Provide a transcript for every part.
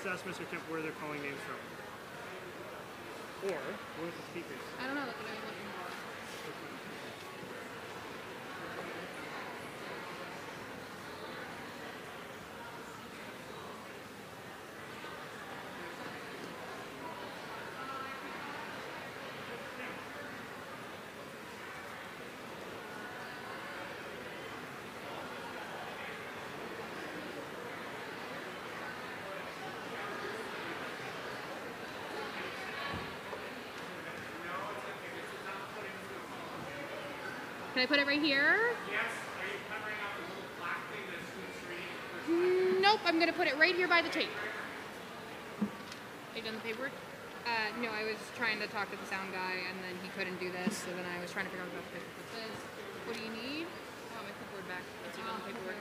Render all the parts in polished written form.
ask Mr. Kemp where they're calling names from. Or, where's the speakers? I don't know. That's what I was looking for. Can I put it right here? Yes. Are you covering up the little black thing that's reading? Nope, I'm going to put it right here by the tape. Are you done the paperwork? No, I was trying to talk to the sound guy, and then he couldn't do this, so then I was trying to figure out what the paperwork is. What do you need? Oh, my clipboard back. Once you're done the paperwork.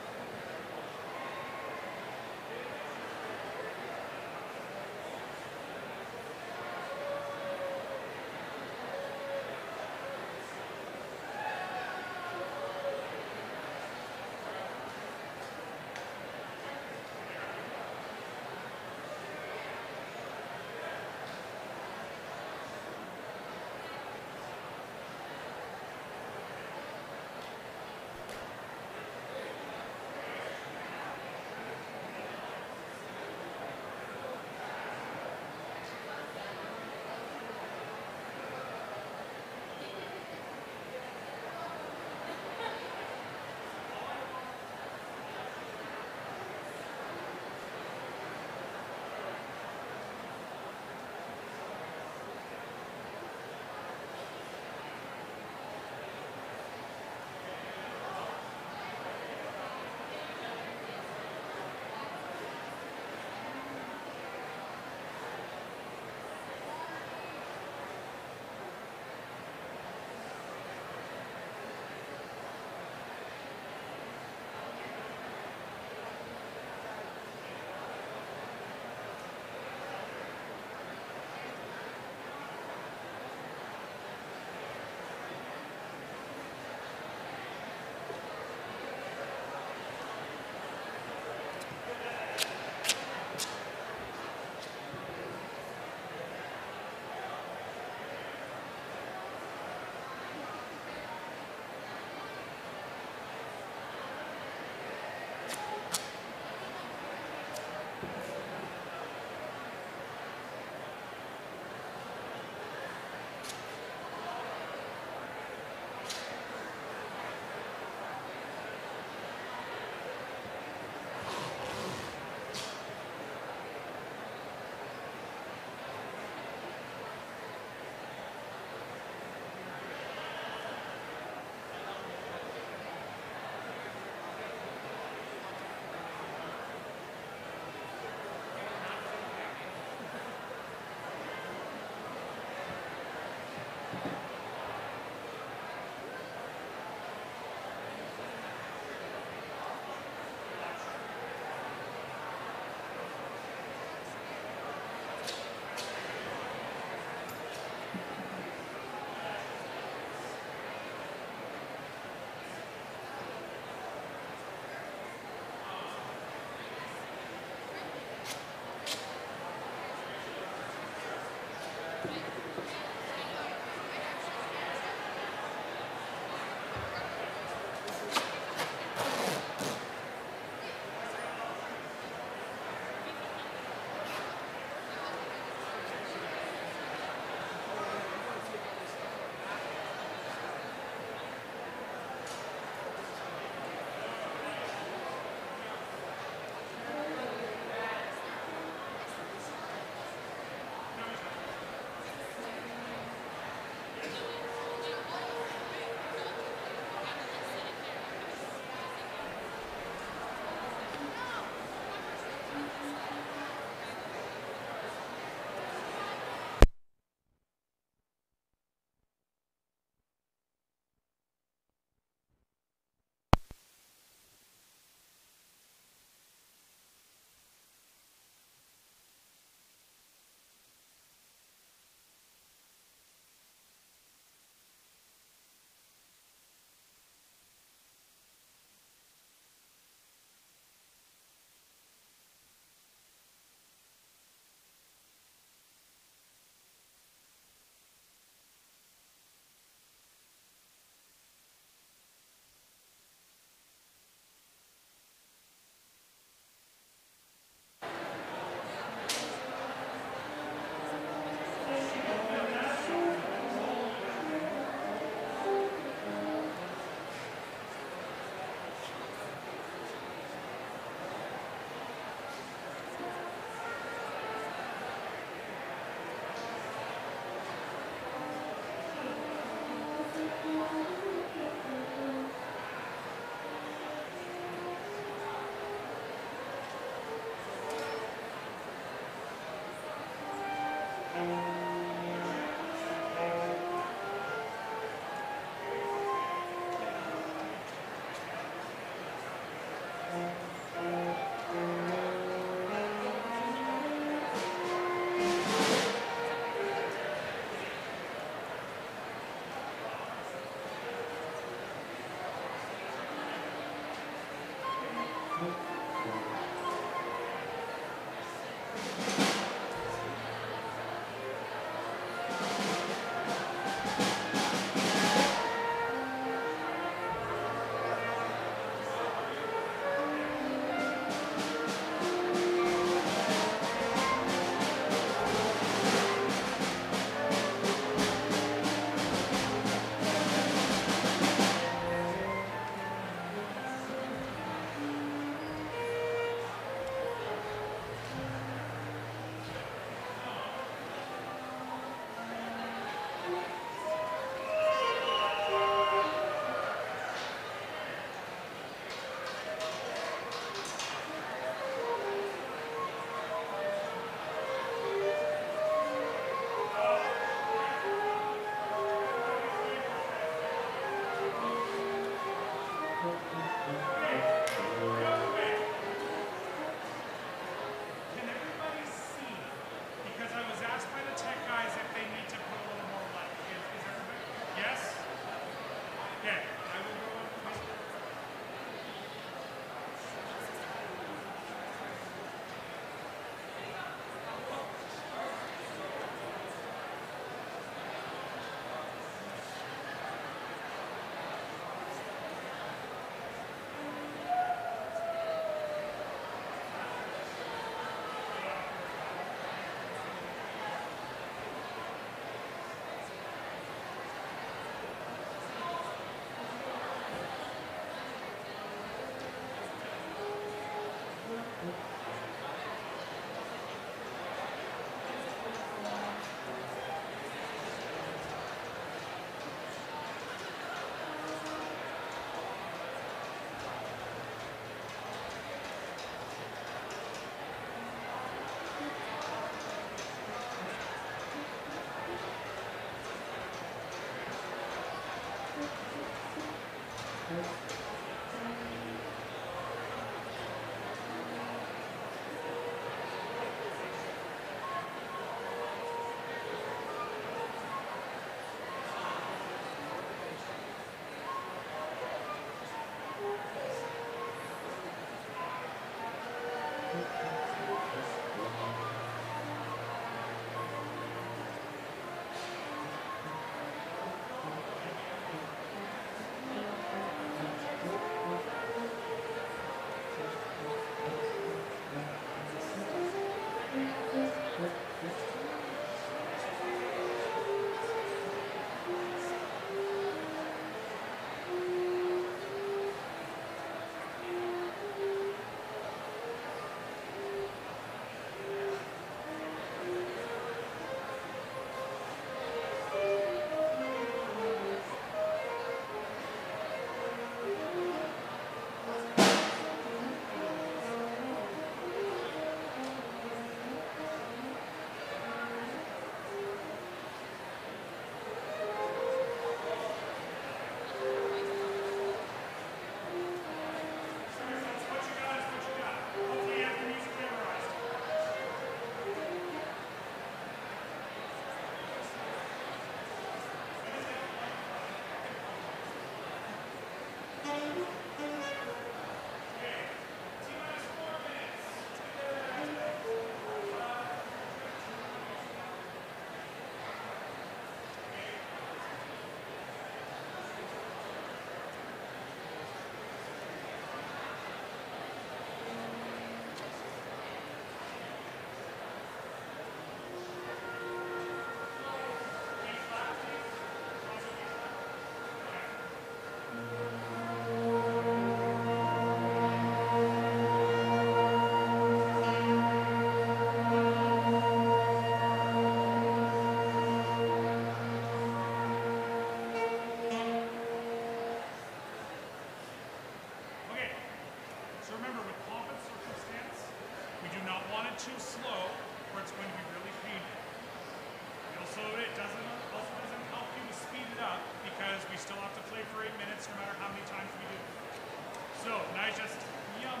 too slow, or it's going to be really painful. You'll slow it. Also doesn't help you to speed it up because we still have to play for 8 minutes no matter how many times we do. So now just yum.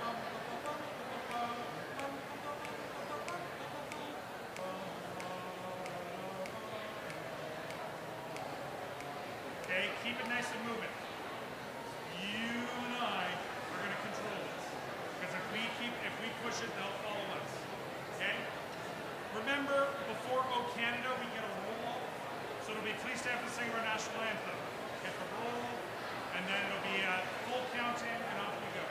Okay, keep it nice and moving. You and I are going to control this. Because if we push it, they'll follow us. Okay? Remember, before O Canada, we get a roll. So it'll be please stand for the singing of our national anthem. Get the roll, and then it'll be a full count in, and off we go.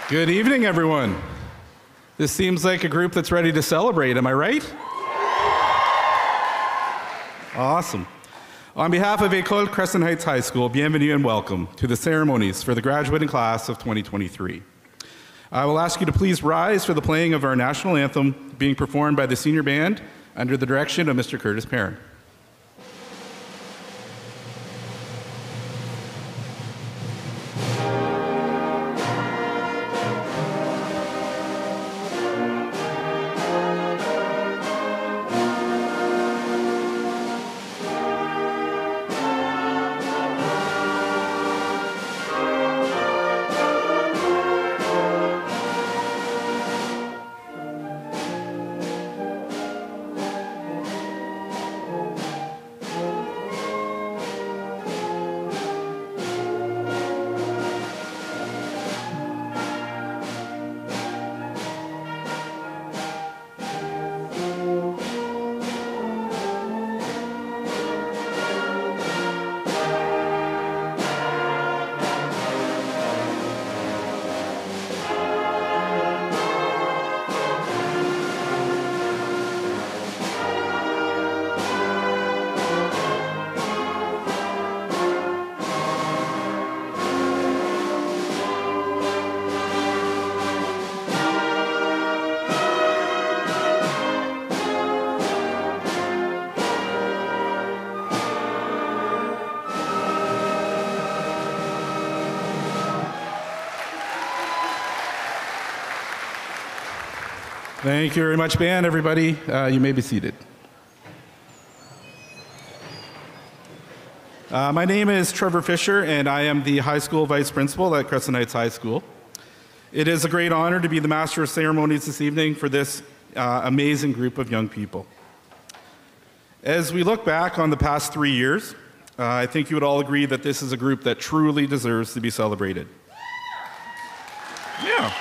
Good evening, everyone. This seems like a group that's ready to celebrate, am I right? Awesome. On behalf of École Crescent Heights High School, bienvenue and welcome to the ceremonies for the graduating class of 2023. I will ask you to please rise for the playing of our national anthem being performed by the senior band under the direction of Mr. Curtis Perrin. Thank you very much, band, everybody. You may be seated. My name is Trevor Fisher, and I am the high school vice principal at Crescent Heights High School. It is a great honor to be the master of ceremonies this evening for this amazing group of young people. As we look back on the past 3 years, I think you would all agree that this is a group that truly deserves to be celebrated. Yeah.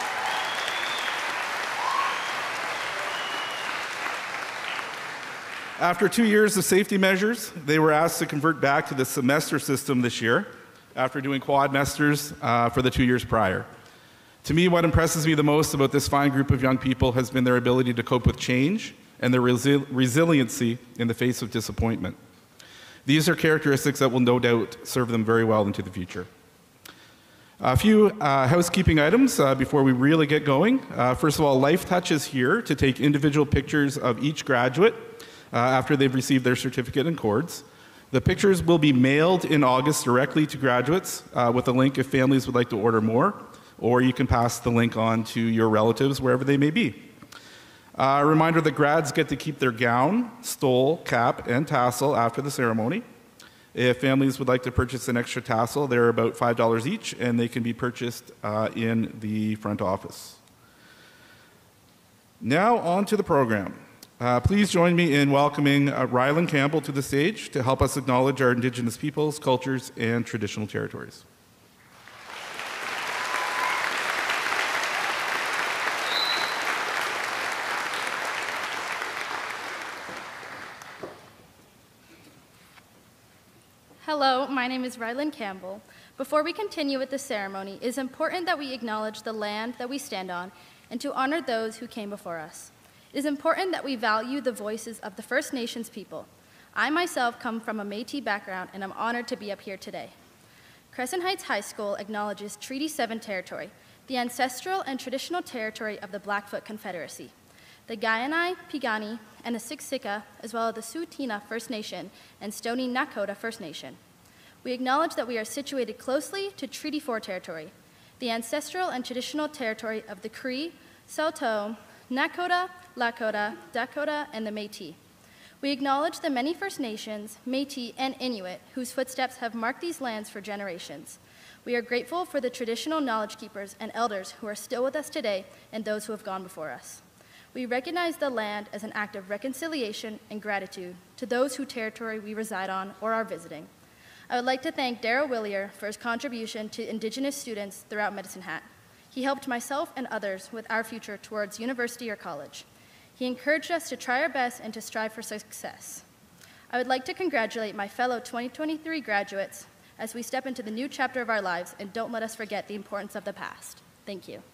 After 2 years of safety measures, they were asked to convert back to the semester system this year after doing quadmesters for the 2 years prior. To me, what impresses me the most about this fine group of young people has been their ability to cope with change and their resiliency in the face of disappointment. These are characteristics that will no doubt serve them very well into the future. A few housekeeping items before we really get going. First of all, Life Touch is here to take individual pictures of each graduate after they've received their certificate and cords. The pictures will be mailed in August directly to graduates with a link if families would like to order more, or you can pass the link on to your relatives wherever they may be. A reminder that grads get to keep their gown, stole, cap, and tassel after the ceremony. If families would like to purchase an extra tassel, they're about $5 each, and they can be purchased in the front office. Now on to the program. Please join me in welcoming Rylan Campbell to the stage to help us acknowledge our Indigenous peoples, cultures, and traditional territories. Hello, my name is Rylan Campbell. Before we continue with the ceremony, it is important that we acknowledge the land that we stand on and to honor those who came before us. It is important that we value the voices of the First Nations people. I myself come from a Métis background, and I'm honored to be up here today. Crescent Heights High School acknowledges Treaty 7 territory, the ancestral and traditional territory of the Blackfoot Confederacy, the Kainai, Piikani, and the Siksika, as well as the Tsuut'ina First Nation and Stoney Nakoda First Nation. We acknowledge that we are situated closely to Treaty 4 territory, the ancestral and traditional territory of the Cree, Saulteaux, Nakota, Lakota, Dakota, and the Métis. We acknowledge the many First Nations, Métis, and Inuit whose footsteps have marked these lands for generations. We are grateful for the traditional knowledge keepers and elders who are still with us today and those who have gone before us. We recognize the land as an act of reconciliation and gratitude to those whose territory we reside on or are visiting. I would like to thank Darryl Willier for his contribution to Indigenous students throughout Medicine Hat. He helped myself and others with our future towards university or college. He encouraged us to try our best and to strive for success. I would like to congratulate my fellow 2023 graduates as we step into the new chapter of our lives, and don't let us forget the importance of the past. Thank you.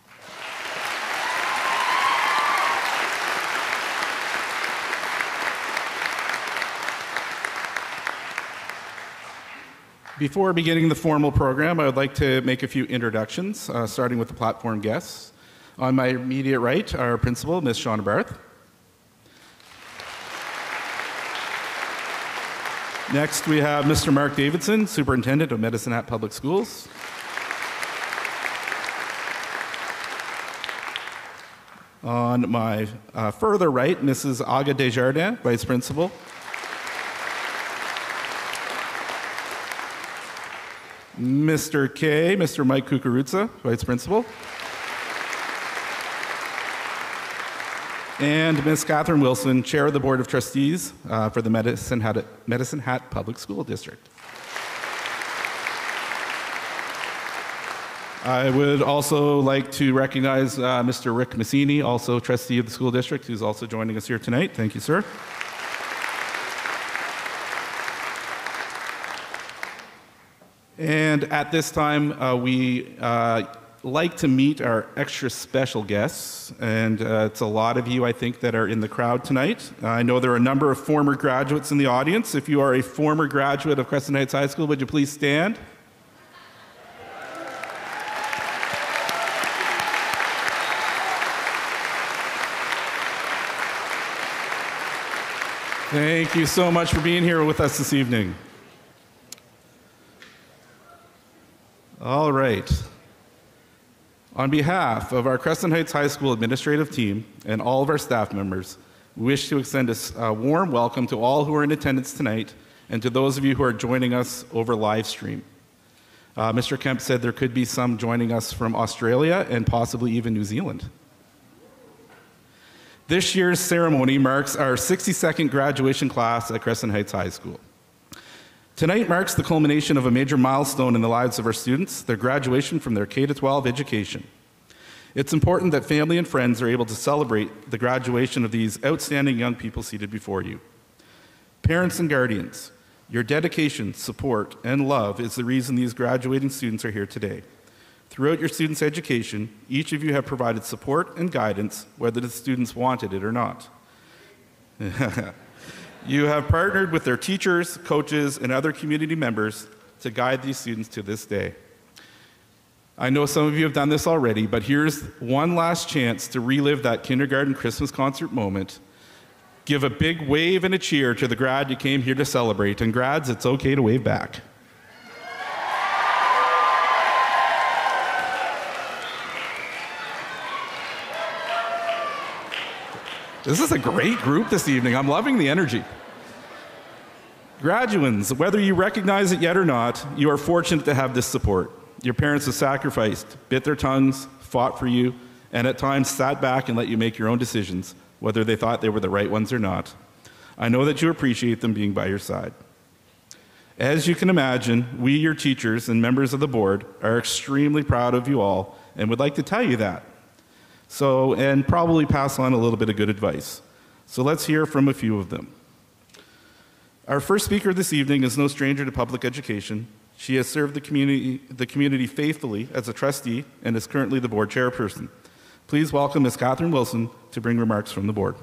Before beginning the formal program, I would like to make a few introductions, starting with the platform guests. On my immediate right, our principal, Ms. Shauna Barth. Next, we have Mr. Mark Davidson, Superintendent of Medicine Hat Public Schools. On my further right, Mrs. Aga Desjardins, Vice Principal. Mr. K, Mr. Mike Kukurutsa, Vice Principal. And Ms. Catherine Wilson, Chair of the Board of Trustees for the Medicine Hat Public School District. I would also like to recognize Mr. Rick Massini, also trustee of the school district, who's also joining us here tonight. Thank you, sir. And at this time, we like to meet our extra special guests, and it's a lot of you, I think, that are in the crowd tonight. I know there are a number of former graduates in the audience. If you are a former graduate of Crescent Heights High School, would you please stand? Thank you so much for being here with us this evening. All right. On behalf of our Crescent Heights High School administrative team and all of our staff members, we wish to extend a warm welcome to all who are in attendance tonight and to those of you who are joining us over live stream. Mr. Kemp said there could be some joining us from Australia and possibly even New Zealand. This year's ceremony marks our 62nd graduation class at Crescent Heights High School. Tonight marks the culmination of a major milestone in the lives of our students, their graduation from their K-12 education. It's important that family and friends are able to celebrate the graduation of these outstanding young people seated before you. Parents and guardians, your dedication, support, and love is the reason these graduating students are here today. Throughout your students' education, each of you have provided support and guidance, whether the students wanted it or not. You have partnered with their teachers, coaches, and other community members to guide these students to this day. I know some of you have done this already, but here's one last chance to relive that kindergarten Christmas concert moment. Give a big wave and a cheer to the grad you came here to celebrate. And grads, it's okay to wave back. This is a great group this evening. I'm loving the energy. Graduands, whether you recognize it yet or not, you are fortunate to have this support. Your parents have sacrificed, bit their tongues, fought for you, and at times sat back and let you make your own decisions, whether they thought they were the right ones or not. I know that you appreciate them being by your side. As you can imagine, we, your teachers and members of the board, are extremely proud of you all and would like to tell you that. And probably pass on a little bit of good advice. So let's hear from a few of them. Our first speaker this evening is no stranger to public education. She has served the community faithfully as a trustee and is currently the board chairperson. Please welcome Ms. Catherine Wilson to bring remarks from the board.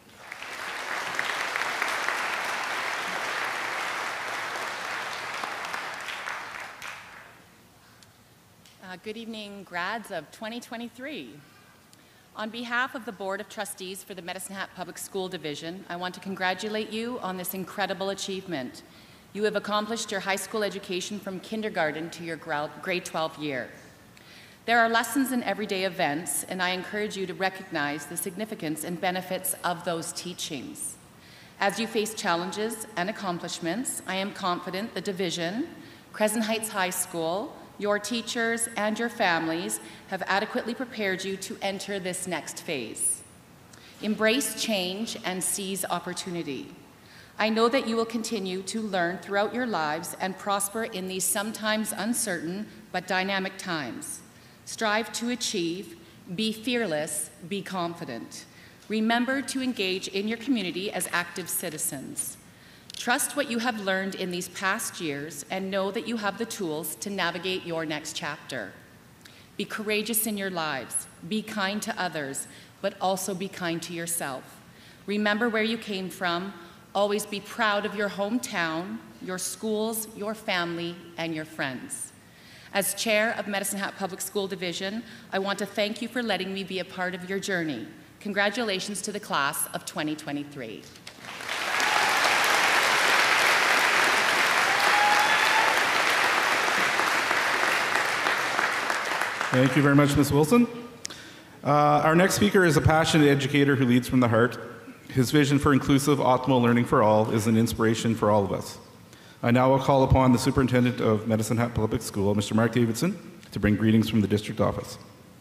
Good evening, grads of 2023. On behalf of the Board of Trustees for the Medicine Hat Public School Division, I want to congratulate you on this incredible achievement. You have accomplished your high school education from kindergarten to your grade 12 year. There are lessons in everyday events, and I encourage you to recognize the significance and benefits of those teachings. As you face challenges and accomplishments, I am confident the division, Crescent Heights High School, your teachers, and your families have adequately prepared you to enter this next phase. Embrace change and seize opportunity. I know that you will continue to learn throughout your lives and prosper in these sometimes uncertain but dynamic times. Strive to achieve, be fearless, be confident. Remember to engage in your community as active citizens. Trust what you have learned in these past years and know that you have the tools to navigate your next chapter. Be courageous in your lives. Be kind to others, but also be kind to yourself. Remember where you came from. Always be proud of your hometown, your schools, your family, and your friends. As chair of Medicine Hat Public School Division, I want to thank you for letting me be a part of your journey. Congratulations to the class of 2023. Thank you very much, Ms. Wilson. Our next speaker is a passionate educator who leads from the heart. His vision for inclusive, optimal learning for all is an inspiration for all of us. I now will call upon the Superintendent of Medicine Hat Public School, Mr. Mark Davidson, to bring greetings from the district office.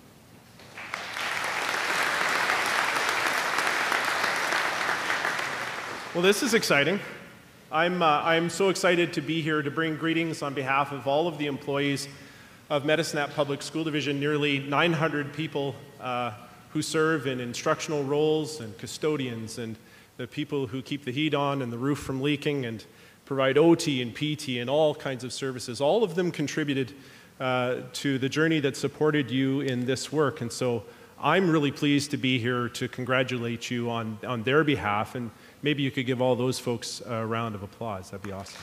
Well, this is exciting. I'm so excited to be here to bring greetings on behalf of all of the employees of Medicine Hat Public School Division, nearly 900 people who serve in instructional roles and custodians and the people who keep the heat on and the roof from leaking and provide OT and PT and all kinds of services. All of them contributed to the journey that supported you in this work. And so I'm really pleased to be here to congratulate you on their behalf. And maybe you could give all those folks a round of applause. That'd be awesome.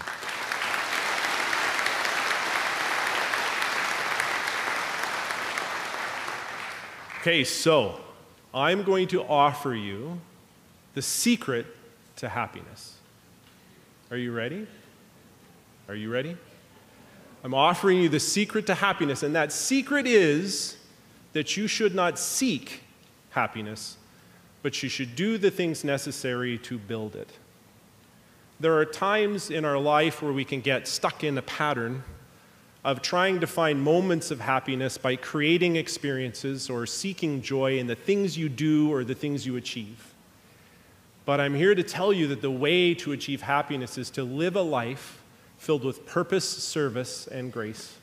Okay, so I'm going to offer you the secret to happiness. Are you ready? Are you ready? I'm offering you the secret to happiness, and that secret is that you should not seek happiness, but you should do the things necessary to build it. There are times in our life where we can get stuck in a pattern of trying to find moments of happiness by creating experiences or seeking joy in the things you do or the things you achieve. But I'm here to tell you that the way to achieve happiness is to live a life filled with purpose, service, and grace.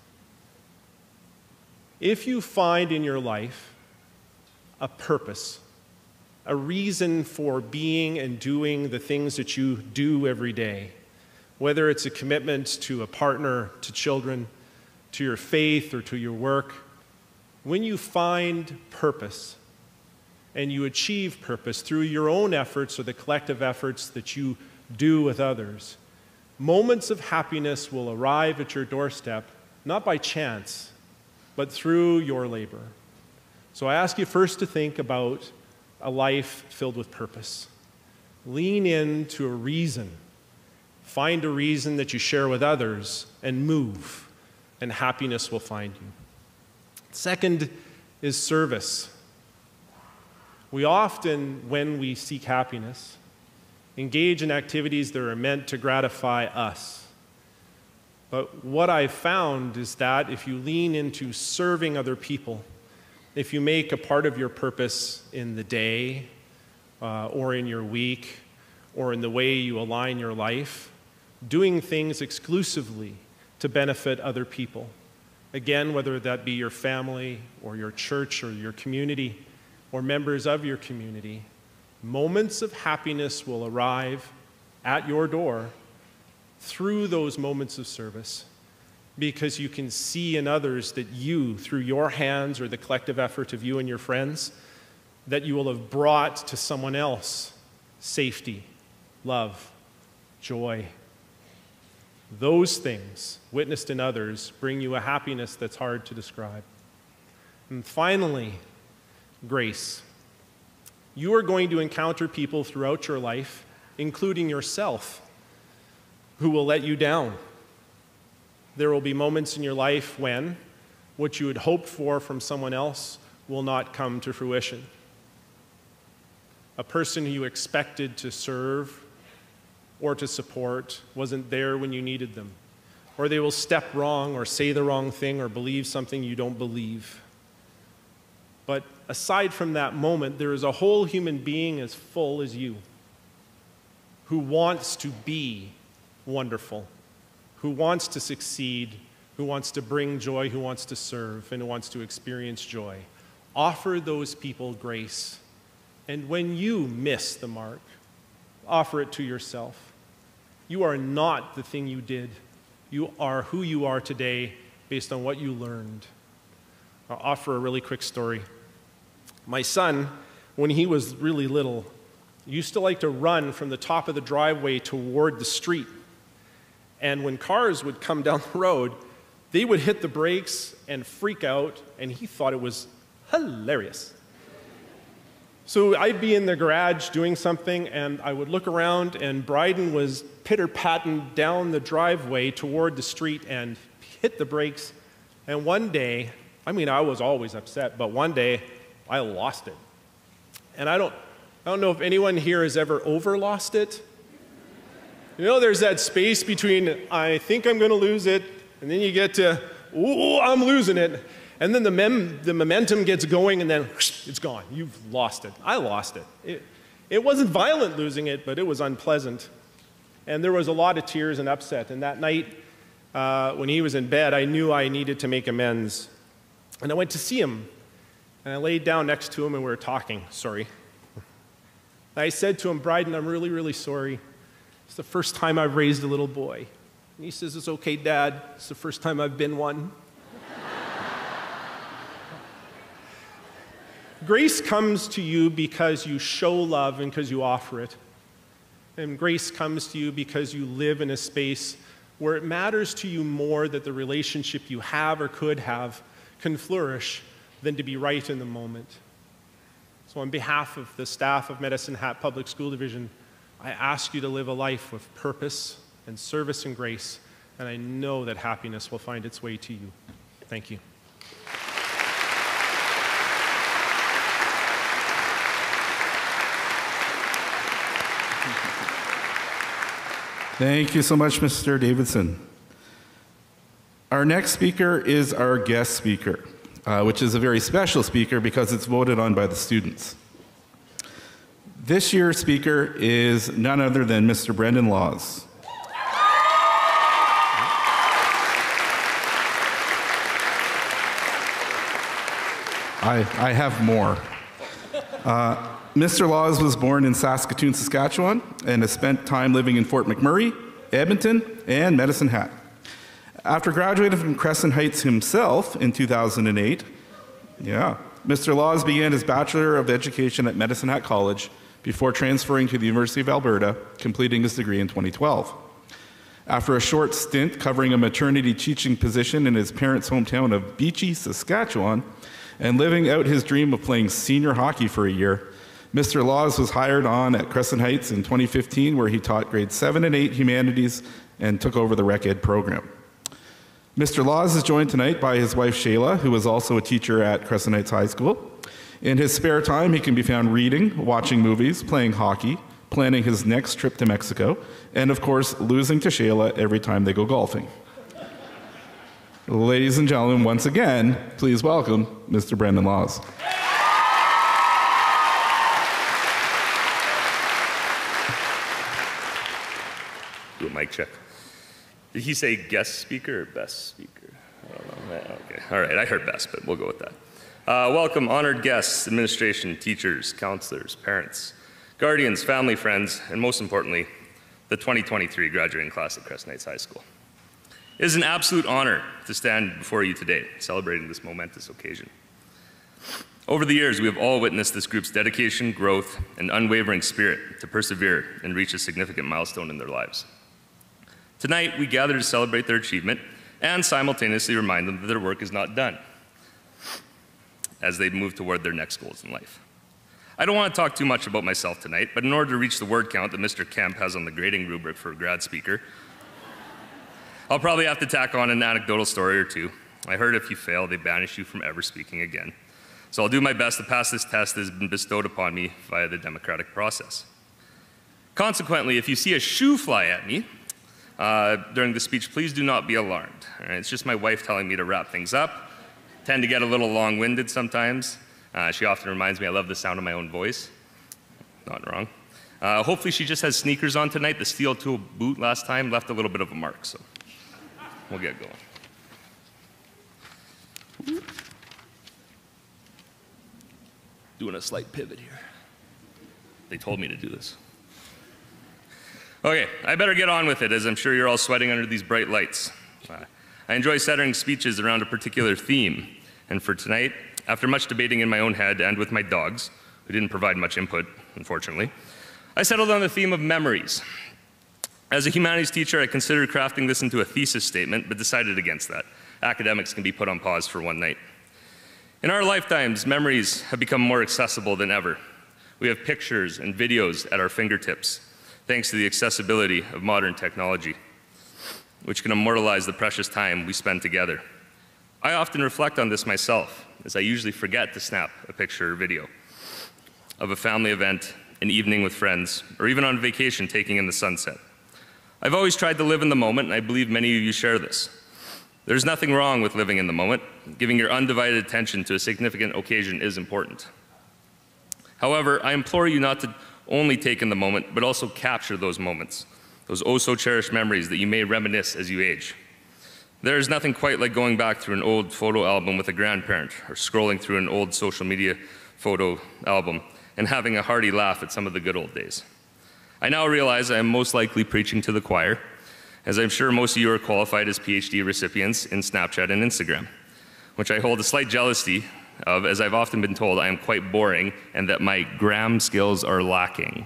If you find in your life a purpose, a reason for being and doing the things that you do every day, whether it's a commitment to a partner, to children, to your faith, or to your work, when you find purpose and you achieve purpose through your own efforts or the collective efforts that you do with others, moments of happiness will arrive at your doorstep, not by chance, but through your labor. So I ask you first to think about a life filled with purpose. Lean into a reason. Find a reason that you share with others and move, and happiness will find you. Second is service. We often, when we seek happiness, engage in activities that are meant to gratify us. But what I've found is that if you lean into serving other people, if you make a part of your purpose in the day, or in your week, or in the way you align your life, doing things exclusively to benefit other people. Again, whether that be your family or your church or your community or members of your community, moments of happiness will arrive at your door through those moments of service, because you can see in others that you, through your hands or the collective effort of you and your friends, that you will have brought to someone else safety, love, joy. Those things, witnessed in others, bring you a happiness that's hard to describe. And finally, grace. You are going to encounter people throughout your life, including yourself, who will let you down. There will be moments in your life when what you had hoped for from someone else will not come to fruition. A person who you expected to serve or to support wasn't there when you needed them. Or they will step wrong or say the wrong thing or believe something you don't believe. But aside from that moment, there is a whole human being as full as you who wants to be wonderful, who wants to succeed, who wants to bring joy, who wants to serve, and who wants to experience joy. Offer those people grace. And when you miss the mark, offer it to yourself. You are not the thing you did. You are who you are today based on what you learned. I'll offer a really quick story. My son, when he was really little, used to like to run from the top of the driveway toward the street. And when cars would come down the road, they would hit the brakes and freak out, and he thought it was hilarious. So I'd be in the garage doing something, and I would look around, and Bryden was pitter-patting down the driveway toward the street and hit the brakes. And one day, I mean, I was always upset, but one day, I lost it. And I don't know if anyone here has ever over-lost it. You know, there's that space between, I think I'm going to lose it, and then you get to, ooh, I'm losing it. And then the momentum gets going, and then it's gone. You've lost it. I lost it. It wasn't violent losing it, but it was unpleasant. And there was a lot of tears and upset. And that night, when he was in bed, I knew I needed to make amends. And I went to see him. And I laid down next to him, and we were talking. Sorry. I said to him, Bryden, I'm really, really sorry. It's the first time I've raised a little boy. And he says, it's okay, Dad. It's the first time I've been one. Grace comes to you because you show love and because you offer it. And grace comes to you because you live in a space where it matters to you more that the relationship you have or could have can flourish than to be right in the moment. So on behalf of the staff of Medicine Hat Public School Division, I ask you to live a life with purpose and service and grace, and I know that happiness will find its way to you. Thank you. Thank you so much, Mr. Davidson. Our next speaker is our guest speaker, which is a very special speaker because it's voted on by the students. This year's speaker is none other than Mr. Brendan Laws. I have more. Mr. Laws was born in Saskatoon, Saskatchewan, and has spent time living in Fort McMurray, Edmonton, and Medicine Hat. After graduating from Crescent Heights himself in 2008, Mr. Laws began his Bachelor of Education at Medicine Hat College before transferring to the University of Alberta, completing his degree in 2012. After a short stint covering a maternity teaching position in his parents' hometown of Beachy, Saskatchewan, and living out his dream of playing senior hockey for a year, Mr. Laws was hired on at Crescent Heights in 2015, where he taught grades 7 and 8 humanities and took over the Rec Ed program. Mr. Laws is joined tonight by his wife Shayla, who is also a teacher at Crescent Heights High School. In his spare time, he can be found reading, watching movies, playing hockey, planning his next trip to Mexico, and of course, losing to Shayla every time they go golfing. Ladies and gentlemen, once again, please welcome Mr. Brendan Laws. Do a mic check. Did he say guest speaker or best speaker? I don't know. Okay. All right, I heard best, but we'll go with that. Welcome, honored guests, administration, teachers, counselors, parents, guardians, family, friends, and most importantly, the 2023 graduating class at Crescent Heights High School. It is an absolute honor to stand before you today, celebrating this momentous occasion. Over the years, we have all witnessed this group's dedication, growth, and unwavering spirit to persevere and reach a significant milestone in their lives. Tonight, we gather to celebrate their achievement and simultaneously remind them that their work is not done as they move toward their next goals in life. I don't want to talk too much about myself tonight, but in order to reach the word count that Mr. Kemp has on the grading rubric for a grad speaker, I'll probably have to tack on an anecdotal story or two. I heard if you fail, they banish you from ever speaking again. So I'll do my best to pass this test that has been bestowed upon me via the democratic process. Consequently, if you see a shoe fly at me during the speech, please do not be alarmed. All right? It's just my wife telling me to wrap things up. Tend to get a little long-winded sometimes. She often reminds me I love the sound of my own voice. Not wrong. Hopefully she just has sneakers on tonight. The steel toe boot last time left a little bit of a mark, so we'll get going. Doing a slight pivot here. They told me to do this. Okay, I better get on with it, as I'm sure you're all sweating under these bright lights. I enjoy centering speeches around a particular theme, And for tonight, after much debating in my own head and with my dogs, who didn't provide much input, unfortunately, I settled on the theme of memories. As a humanities teacher, I considered crafting this into a thesis statement, but decided against that. Academics can be put on pause for one night. In our lifetimes, memories have become more accessible than ever. We have pictures and videos at our fingertips, thanks to the accessibility of modern technology, which can immortalize the precious time we spend together. I often reflect on this myself, as I usually forget to snap a picture or video of a family event, an evening with friends, or even on vacation taking in the sunset. I've always tried to live in the moment, and I believe many of you share this. There's nothing wrong with living in the moment. Giving your undivided attention to a significant occasion is important. However, I implore you not to only take in the moment, but also capture those moments, those oh-so-cherished memories that you may reminisce as you age. There is nothing quite like going back through an old photo album with a grandparent, or scrolling through an old social media photo album and having a hearty laugh at some of the good old days. I now realize I am most likely preaching to the choir, as I'm sure most of you are qualified as PhD recipients in Snapchat and Instagram, which I hold a slight jealousy of, as I've often been told I am quite boring and that my gram skills are lacking.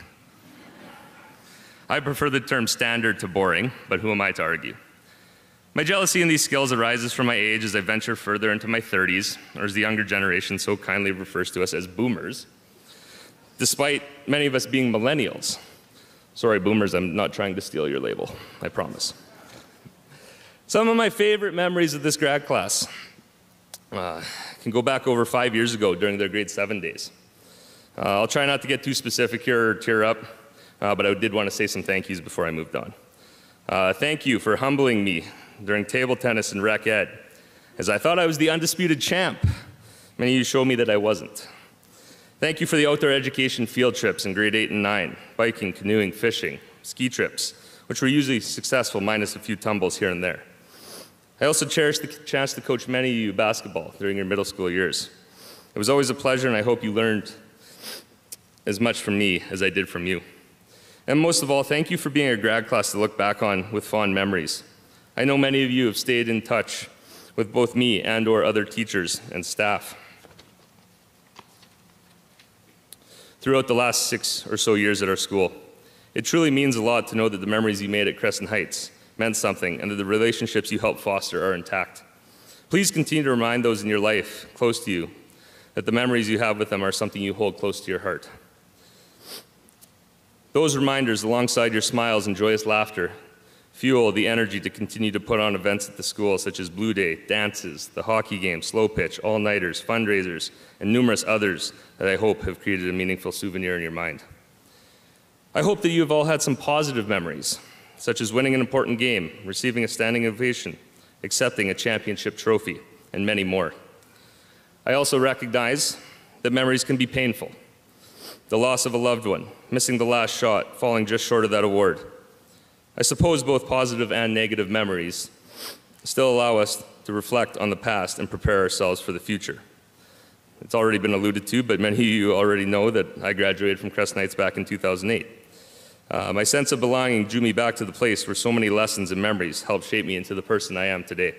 I prefer the term standard to boring, but who am I to argue? My jealousy in these skills arises from my age as I venture further into my 30s, or as the younger generation so kindly refers to us as boomers, despite many of us being millennials. Sorry, boomers, I'm not trying to steal your label, I promise. Some of my favorite memories of this grad class can go back over 5 years ago during their grade 7 days. I'll try not to get too specific here or tear up, but I did want to say some thank yous before I moved on. Thank you for humbling me during table tennis and rec ed, as I thought I was the undisputed champ. Many of you showed me that I wasn't. Thank you for the outdoor education field trips in grade 8 and 9, biking, canoeing, fishing, ski trips, which were usually successful minus a few tumbles here and there. I also cherished the chance to coach many of you basketball during your middle school years. It was always a pleasure, and I hope you learned as much from me as I did from you. And most of all, thank you for being a grad class to look back on with fond memories. I know many of you have stayed in touch with both me and or other teachers and staff throughout the last 6 or so years at our school. It truly means a lot to know that the memories you made at Crescent Heights meant something and that the relationships you helped foster are intact. Please continue to remind those in your life close to you that the memories you have with them are something you hold close to your heart. Those reminders, alongside your smiles and joyous laughter, fuel the energy to continue to put on events at the school such as Blue Day, dances, the hockey game, slow pitch, all-nighters, fundraisers, and numerous others that I hope have created a meaningful souvenir in your mind. I hope that you have all had some positive memories, such as winning an important game, receiving a standing ovation, accepting a championship trophy, and many more. I also recognize that memories can be painful. The loss of a loved one, missing the last shot, falling just short of that award. I suppose both positive and negative memories still allow us to reflect on the past and prepare ourselves for the future. It's already been alluded to, but many of you already know that I graduated from Crescent Heights back in 2008. My sense of belonging drew me back to the place where so many lessons and memories helped shape me into the person I am today.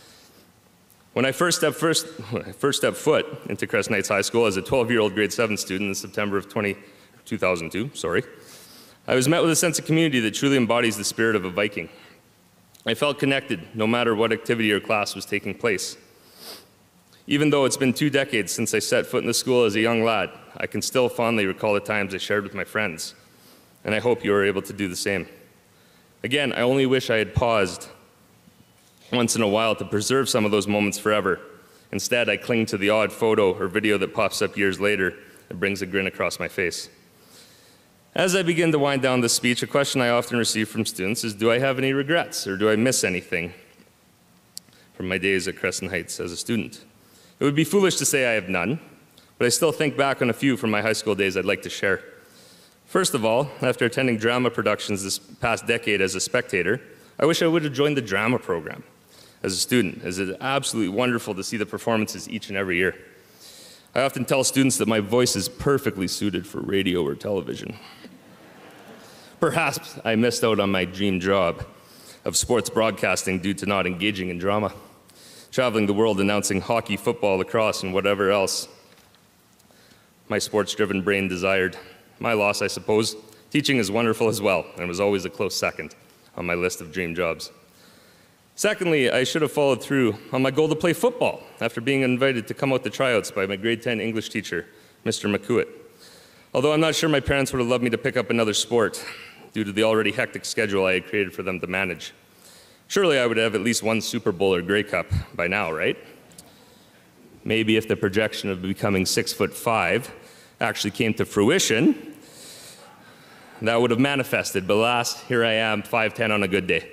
When I first stepped foot into Crescent Heights High School as a 12-year-old grade 7 student in September of 2002, I was met with a sense of community that truly embodies the spirit of a Viking. I felt connected no matter what activity or class was taking place. Even though it's been 2 decades since I set foot in the school as a young lad, I can still fondly recall the times I shared with my friends, and I hope you are able to do the same. Again, I only wish I had paused once in a while to preserve some of those moments forever. Instead, I cling to the odd photo or video that pops up years later and brings a grin across my face. As I begin to wind down this speech, a question I often receive from students is, do I have any regrets, or do I miss anything from my days at Crescent Heights as a student? It would be foolish to say I have none, but I still think back on a few from my high school days I'd like to share. First of all, after attending drama productions this past decade as a spectator, I wish I would have joined the drama program as a student, as it's absolutely wonderful to see the performances each and every year. I often tell students that my voice is perfectly suited for radio or television. Perhaps I missed out on my dream job of sports broadcasting due to not engaging in drama. traveling the world announcing hockey, football, lacrosse, and whatever else my sports-driven brain desired. My loss, I suppose. Teaching is wonderful as well, and was always a close second on my list of dream jobs. Secondly, I should have followed through on my goal to play football after being invited to come out to tryouts by my grade 10 English teacher, Mr. McCourt. Although I'm not sure my parents would have loved me to pick up another sport due to the already hectic schedule I had created for them to manage. Surely I would have at least one Super Bowl or Grey Cup by now, right? Maybe if the projection of becoming 6'5" actually came to fruition, that would have manifested, but alas, here I am, 5'10" on a good day.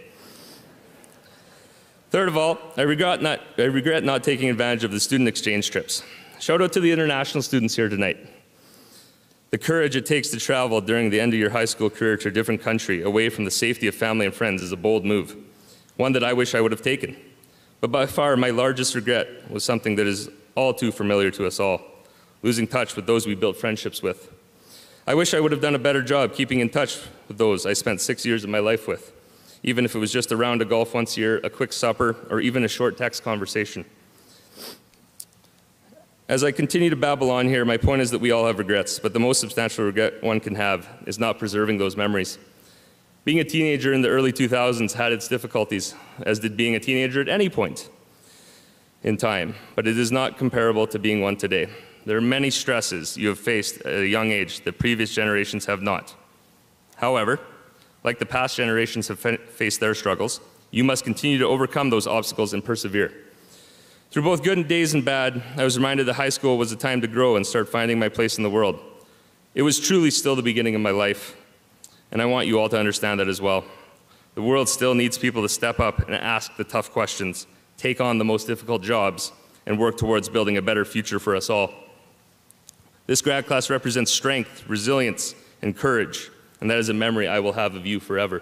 Third of all, I regret not taking advantage of the student exchange trips. Shout out to the international students here tonight. The courage it takes to travel during the end of your high school career to a different country, away from the safety of family and friends, is a bold move, one that I wish I would have taken. But by far, my largest regret was something that is all too familiar to us all, losing touch with those we built friendships with. I wish I would have done a better job keeping in touch with those I spent 6 years of my life with, even if it was just a round of golf once a year, a quick supper, or even a short text conversation. As I continue to babble on here, my point is that we all have regrets, but the most substantial regret one can have is not preserving those memories. Being a teenager in the early 2000s had its difficulties, as did being a teenager at any point in time, but it is not comparable to being one today. There are many stresses you have faced at a young age that previous generations have not. However, like the past generations have faced their struggles, you must continue to overcome those obstacles and persevere. Through both good days and bad, I was reminded that high school was a time to grow and start finding my place in the world. It was truly still the beginning of my life, and I want you all to understand that as well. The world still needs people to step up and ask the tough questions, take on the most difficult jobs, and work towards building a better future for us all. This grad class represents strength, resilience, and courage, and that is a memory I will have of you forever.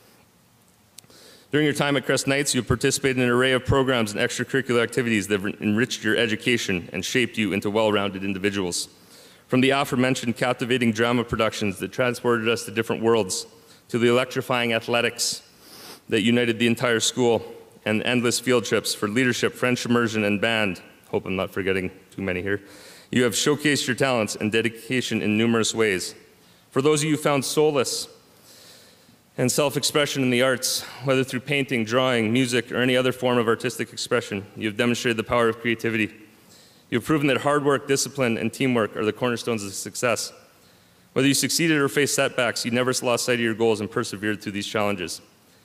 During your time at Crescent Heights, you have participated in an array of programs and extracurricular activities that have enriched your education and shaped you into well-rounded individuals. From the aforementioned captivating drama productions that transported us to different worlds, to the electrifying athletics that united the entire school, and endless field trips for leadership, French immersion, and band. Hope I'm not forgetting too many here. You have showcased your talents and dedication in numerous ways. For those of you who found solace and self-expression in the arts, whether through painting, drawing, music, or any other form of artistic expression, you have demonstrated the power of creativity. You have proven that hard work, discipline, and teamwork are the cornerstones of success. Whether you succeeded or faced setbacks, you never lost sight of your goals and persevered through these challenges.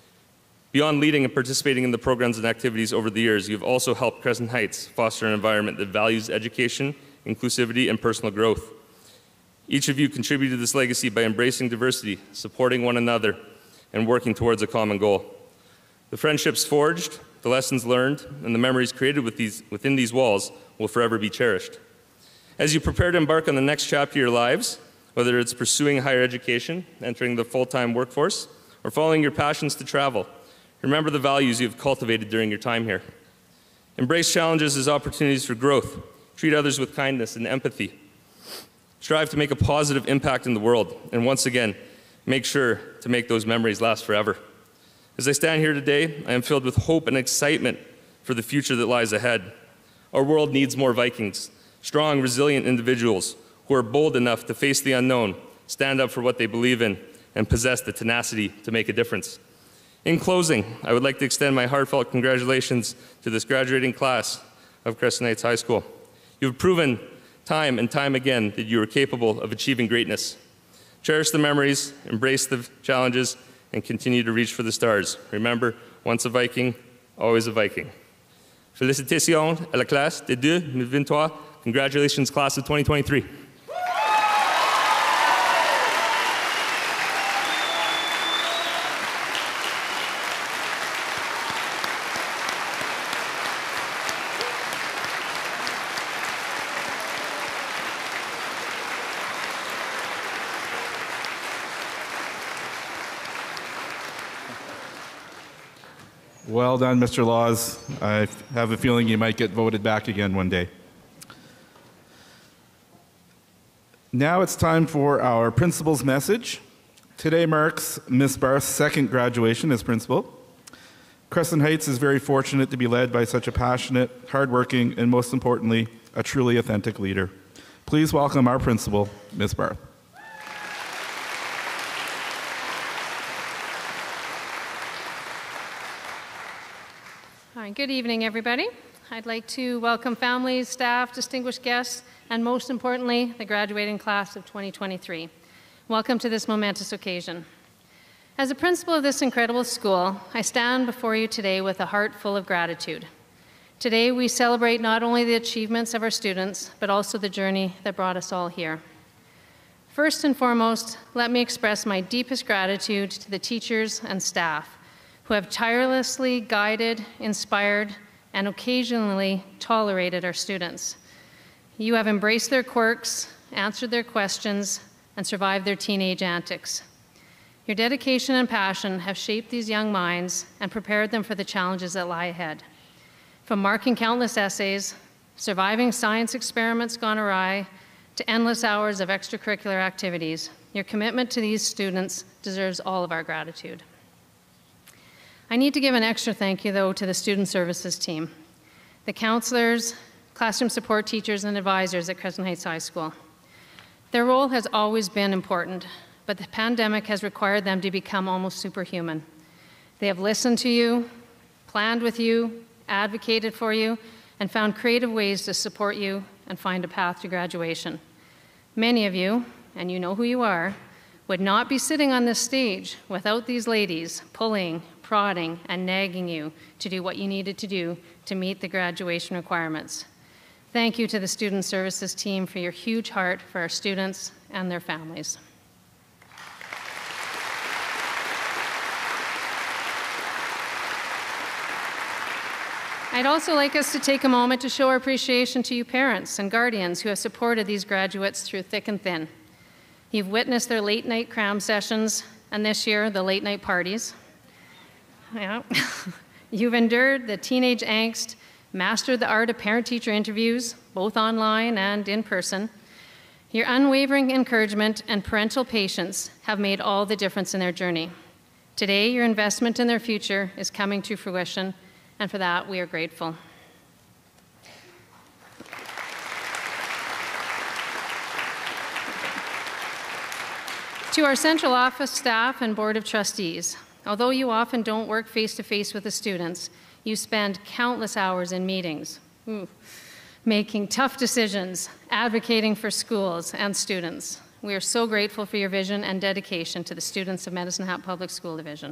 Beyond leading and participating in the programs and activities over the years, you have also helped Crescent Heights foster an environment that values education, inclusivity, and personal growth. Each of you contributed to this legacy by embracing diversity, supporting one another, and working towards a common goal. The friendships forged, the lessons learned, and the memories created within these walls will forever be cherished. As you prepare to embark on the next chapter of your lives, whether it's pursuing higher education, entering the full-time workforce, or following your passions to travel, remember the values you've cultivated during your time here. Embrace challenges as opportunities for growth. Treat others with kindness and empathy. Strive to make a positive impact in the world, and once again, make sure to make those memories last forever. As I stand here today, I am filled with hope and excitement for the future that lies ahead. Our world needs more Vikings, strong, resilient individuals who are bold enough to face the unknown, stand up for what they believe in, and possess the tenacity to make a difference. In closing, I would like to extend my heartfelt congratulations to this graduating class of Crescent Heights High School. You have proven time and time again that you are capable of achieving greatness. Cherish the memories, embrace the challenges, and continue to reach for the stars. Remember, once a Viking, always a Viking. Félicitations à la classe de 2023. Congratulations, class of 2023. Well done, Mr. Laws. I have a feeling you might get voted back again one day. Now it's time for our principal's message. Today marks Ms. Barth's second graduation as principal. Crescent Heights is very fortunate to be led by such a passionate, hardworking, and most importantly, a truly authentic leader. Please welcome our principal, Ms. Barth. Hi, good evening, everybody. I'd like to welcome families, staff, distinguished guests, and most importantly, the graduating class of 2023. Welcome to this momentous occasion. As a principal of this incredible school, I stand before you today with a heart full of gratitude. Today, we celebrate not only the achievements of our students, but also the journey that brought us all here. First and foremost, let me express my deepest gratitude to the teachers and staff who have tirelessly guided, inspired, and occasionally tolerated our students. You have embraced their quirks, answered their questions, and survived their teenage antics. Your dedication and passion have shaped these young minds and prepared them for the challenges that lie ahead. From marking countless essays, surviving science experiments gone awry, to endless hours of extracurricular activities, your commitment to these students deserves all of our gratitude. I need to give an extra thank you, though, to the Student Services team, the counselors, classroom support teachers, and advisors at Crescent Heights High School. Their role has always been important, but the pandemic has required them to become almost superhuman. They have listened to you, planned with you, advocated for you, and found creative ways to support you and find a path to graduation. Many of you, and you know who you are, would not be sitting on this stage without these ladies pulling, prodding, and nagging you to do what you needed to do to meet the graduation requirements. Thank you to the Student Services team for your huge heart for our students and their families. I'd also like us to take a moment to show our appreciation to you parents and guardians who have supported these graduates through thick and thin. You've witnessed their late night cram sessions, and this year, the late night parties. Yeah. You've endured the teenage angst, mastered the art of parent-teacher interviews, both online and in person. Your unwavering encouragement and parental patience have made all the difference in their journey. Today, your investment in their future is coming to fruition, and for that, we are grateful. To our central office staff and Board of Trustees, although you often don't work face-to-face with the students, you spend countless hours in meetings, making tough decisions, advocating for schools and students. We are so grateful for your vision and dedication to the students of Medicine Hat Public School Division.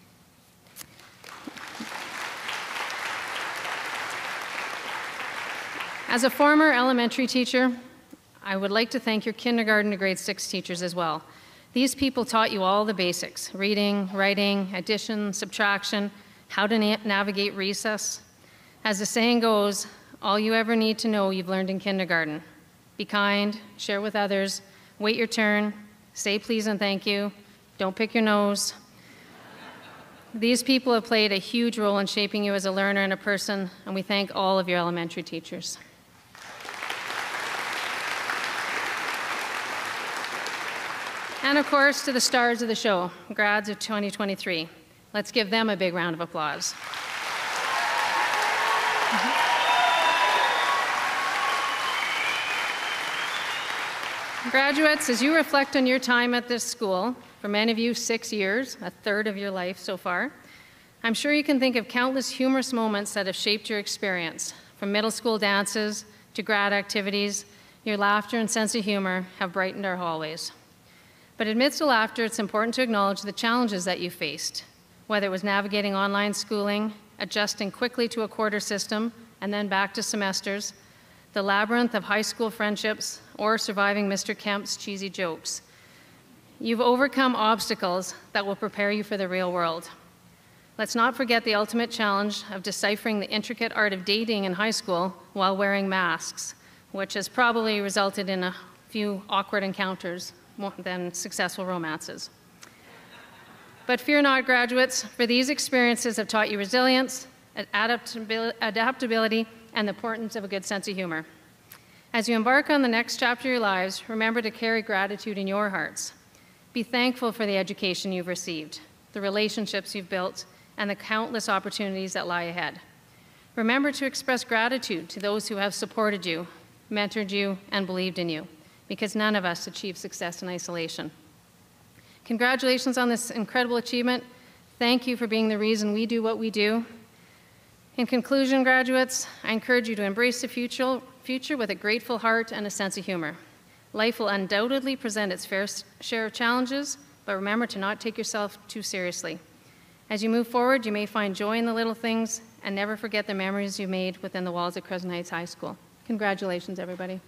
As a former elementary teacher, I would like to thank your kindergarten to grade 6 teachers as well. These people taught you all the basics: reading, writing, addition, subtraction, how to navigate recess. As the saying goes, all you ever need to know you've learned in kindergarten. Be kind, share with others, wait your turn, say please and thank you, don't pick your nose. These people have played a huge role in shaping you as a learner and a person, and we thank all of your elementary teachers. And of course, to the stars of the show, grads of 2023. Let's give them a big round of applause. Graduates, as you reflect on your time at this school, for many of you 6 years, a third of your life so far, I'm sure you can think of countless humorous moments that have shaped your experience. From middle school dances to grad activities, your laughter and sense of humor have brightened our hallways. But amidst the laughter, it's important to acknowledge the challenges that you faced, whether it was navigating online schooling, adjusting quickly to a quarter system, and then back to semesters, the labyrinth of high school friendships, or surviving Mr. Kemp's cheesy jokes. You've overcome obstacles that will prepare you for the real world. Let's not forget the ultimate challenge of deciphering the intricate art of dating in high school while wearing masks, which has probably resulted in a few awkward encounters more than successful romances. But fear not, graduates, for these experiences have taught you resilience, adaptability, and the importance of a good sense of humor. As you embark on the next chapter of your lives, remember to carry gratitude in your hearts. Be thankful for the education you've received, the relationships you've built, and the countless opportunities that lie ahead. Remember to express gratitude to those who have supported you, mentored you, and believed in you, because none of us achieve success in isolation. Congratulations on this incredible achievement. Thank you for being the reason we do what we do. In conclusion, graduates, I encourage you to embrace the future with a grateful heart and a sense of humor. Life will undoubtedly present its fair share of challenges, but remember to not take yourself too seriously. As you move forward, you may find joy in the little things, and never forget the memories you made within the walls of Crescent Heights High School. Congratulations, everybody.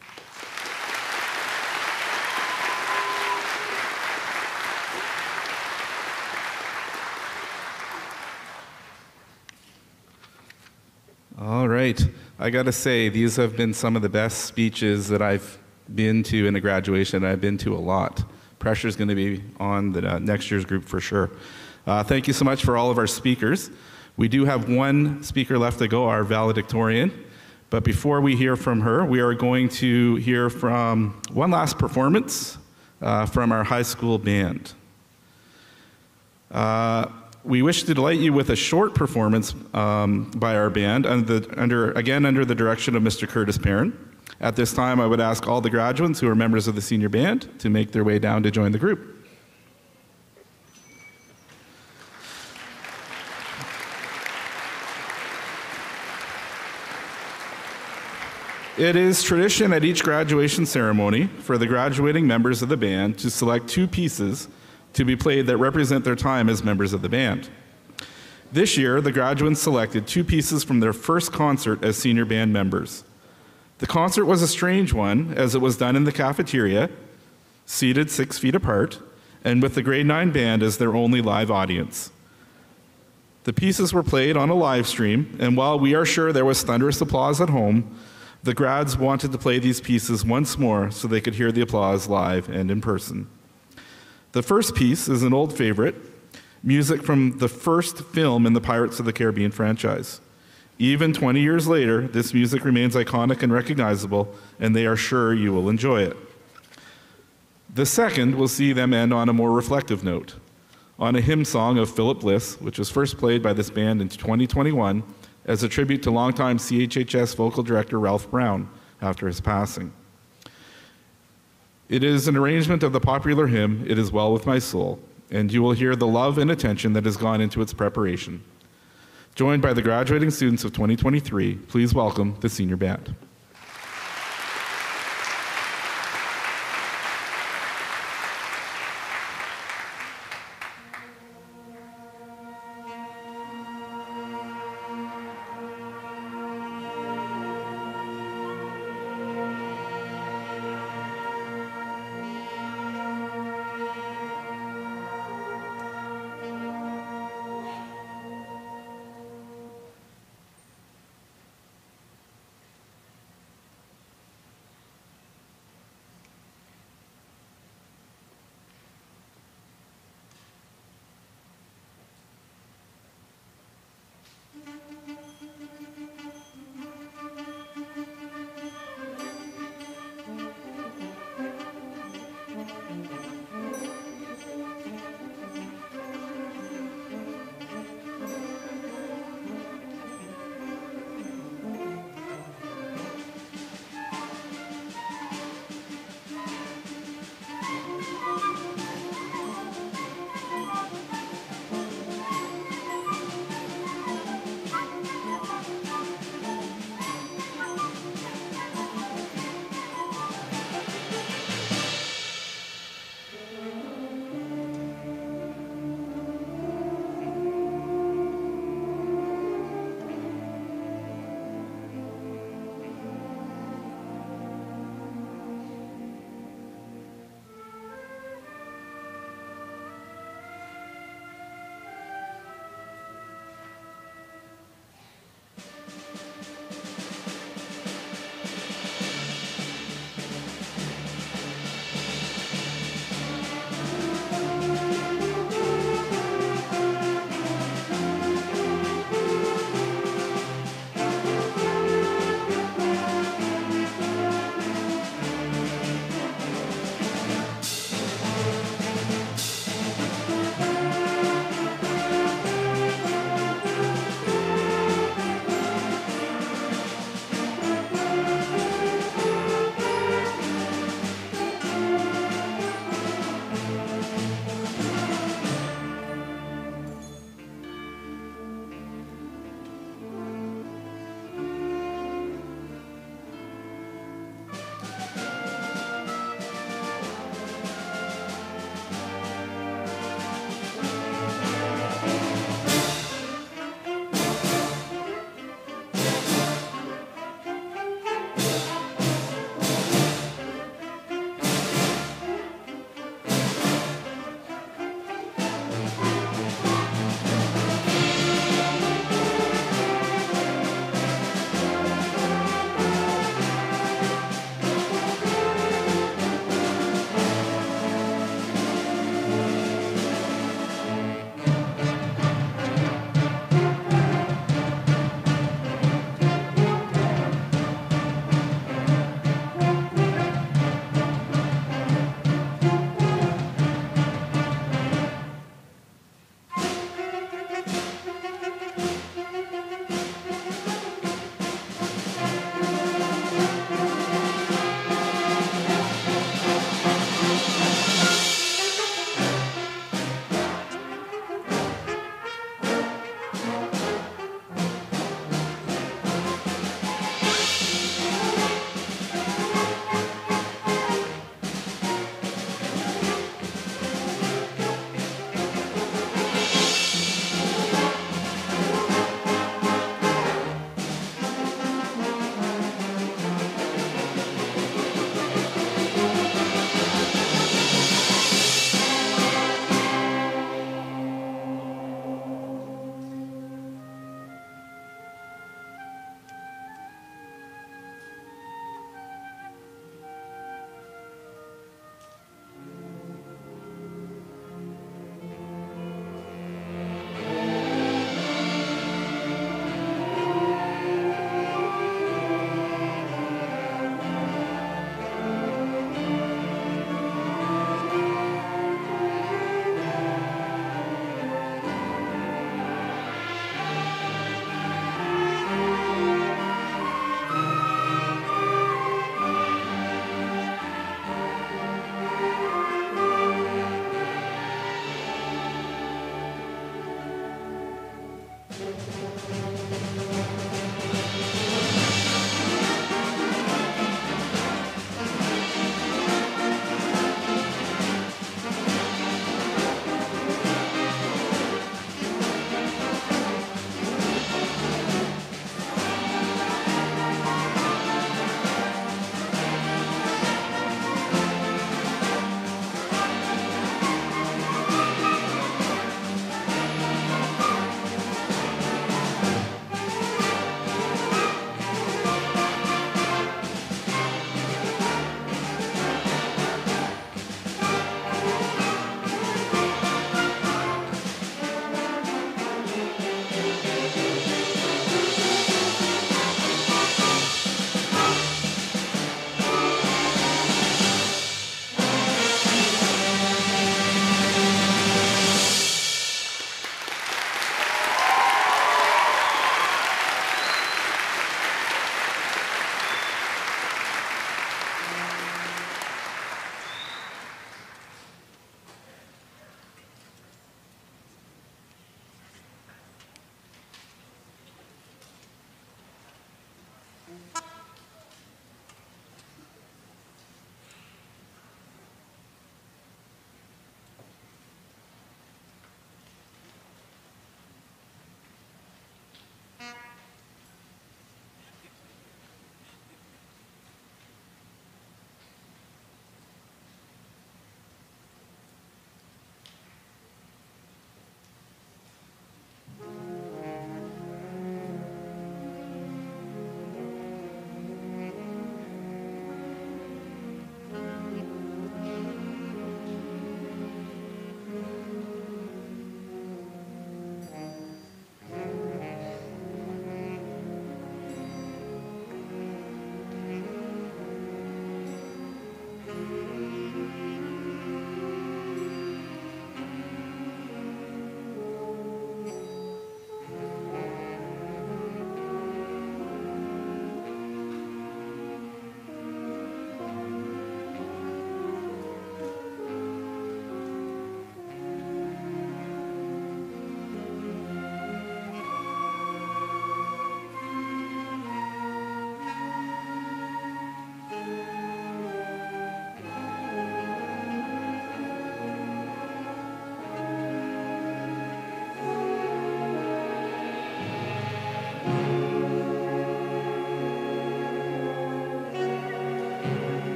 All right. I got to say, these have been some of the best speeches that I've been to in a graduation. I've been to a lot. Pressure's going to be on the next year's group for sure. Thank you so much for all of our speakers. We do have one speaker left to go, our valedictorian. But before we hear from her, we are going to hear from one last performance from our high school band. We wish to delight you with a short performance by our band, under the direction of Mr. Curtis Perrin. At this time, I would ask all the graduates who are members of the senior band to make their way down to join the group. It is tradition at each graduation ceremony for the graduating members of the band to select two pieces to be played that represent their time as members of the band. This year, the graduates selected two pieces from their first concert as senior band members. The concert was a strange one, as it was done in the cafeteria, seated 6 feet apart, and with the grade 9 band as their only live audience. The pieces were played on a live stream, and while we are sure there was thunderous applause at home, the grads wanted to play these pieces once more so they could hear the applause live and in person. The first piece is an old favorite, music from the first film in the Pirates of the Caribbean franchise. Even 20 years later, this music remains iconic and recognizable, and they are sure you will enjoy it. The second will see them end on a more reflective note, on a hymn song of Philip Bliss, which was first played by this band in 2021 as a tribute to longtime CHHS vocal director Ralph Brown after his passing. It is an arrangement of the popular hymn, "It Is Well With My Soul," and you will hear the love and attention that has gone into its preparation. Joined by the graduating students of 2023, please welcome the senior band.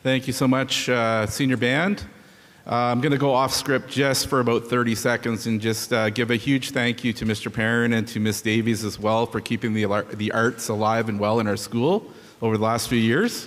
Thank you so much, senior band. I'm going to go off script just for about 30 seconds and just give a huge thank you to Mr. Perrin and to Ms. Davies as well for keeping the arts alive and well in our school over the last few years.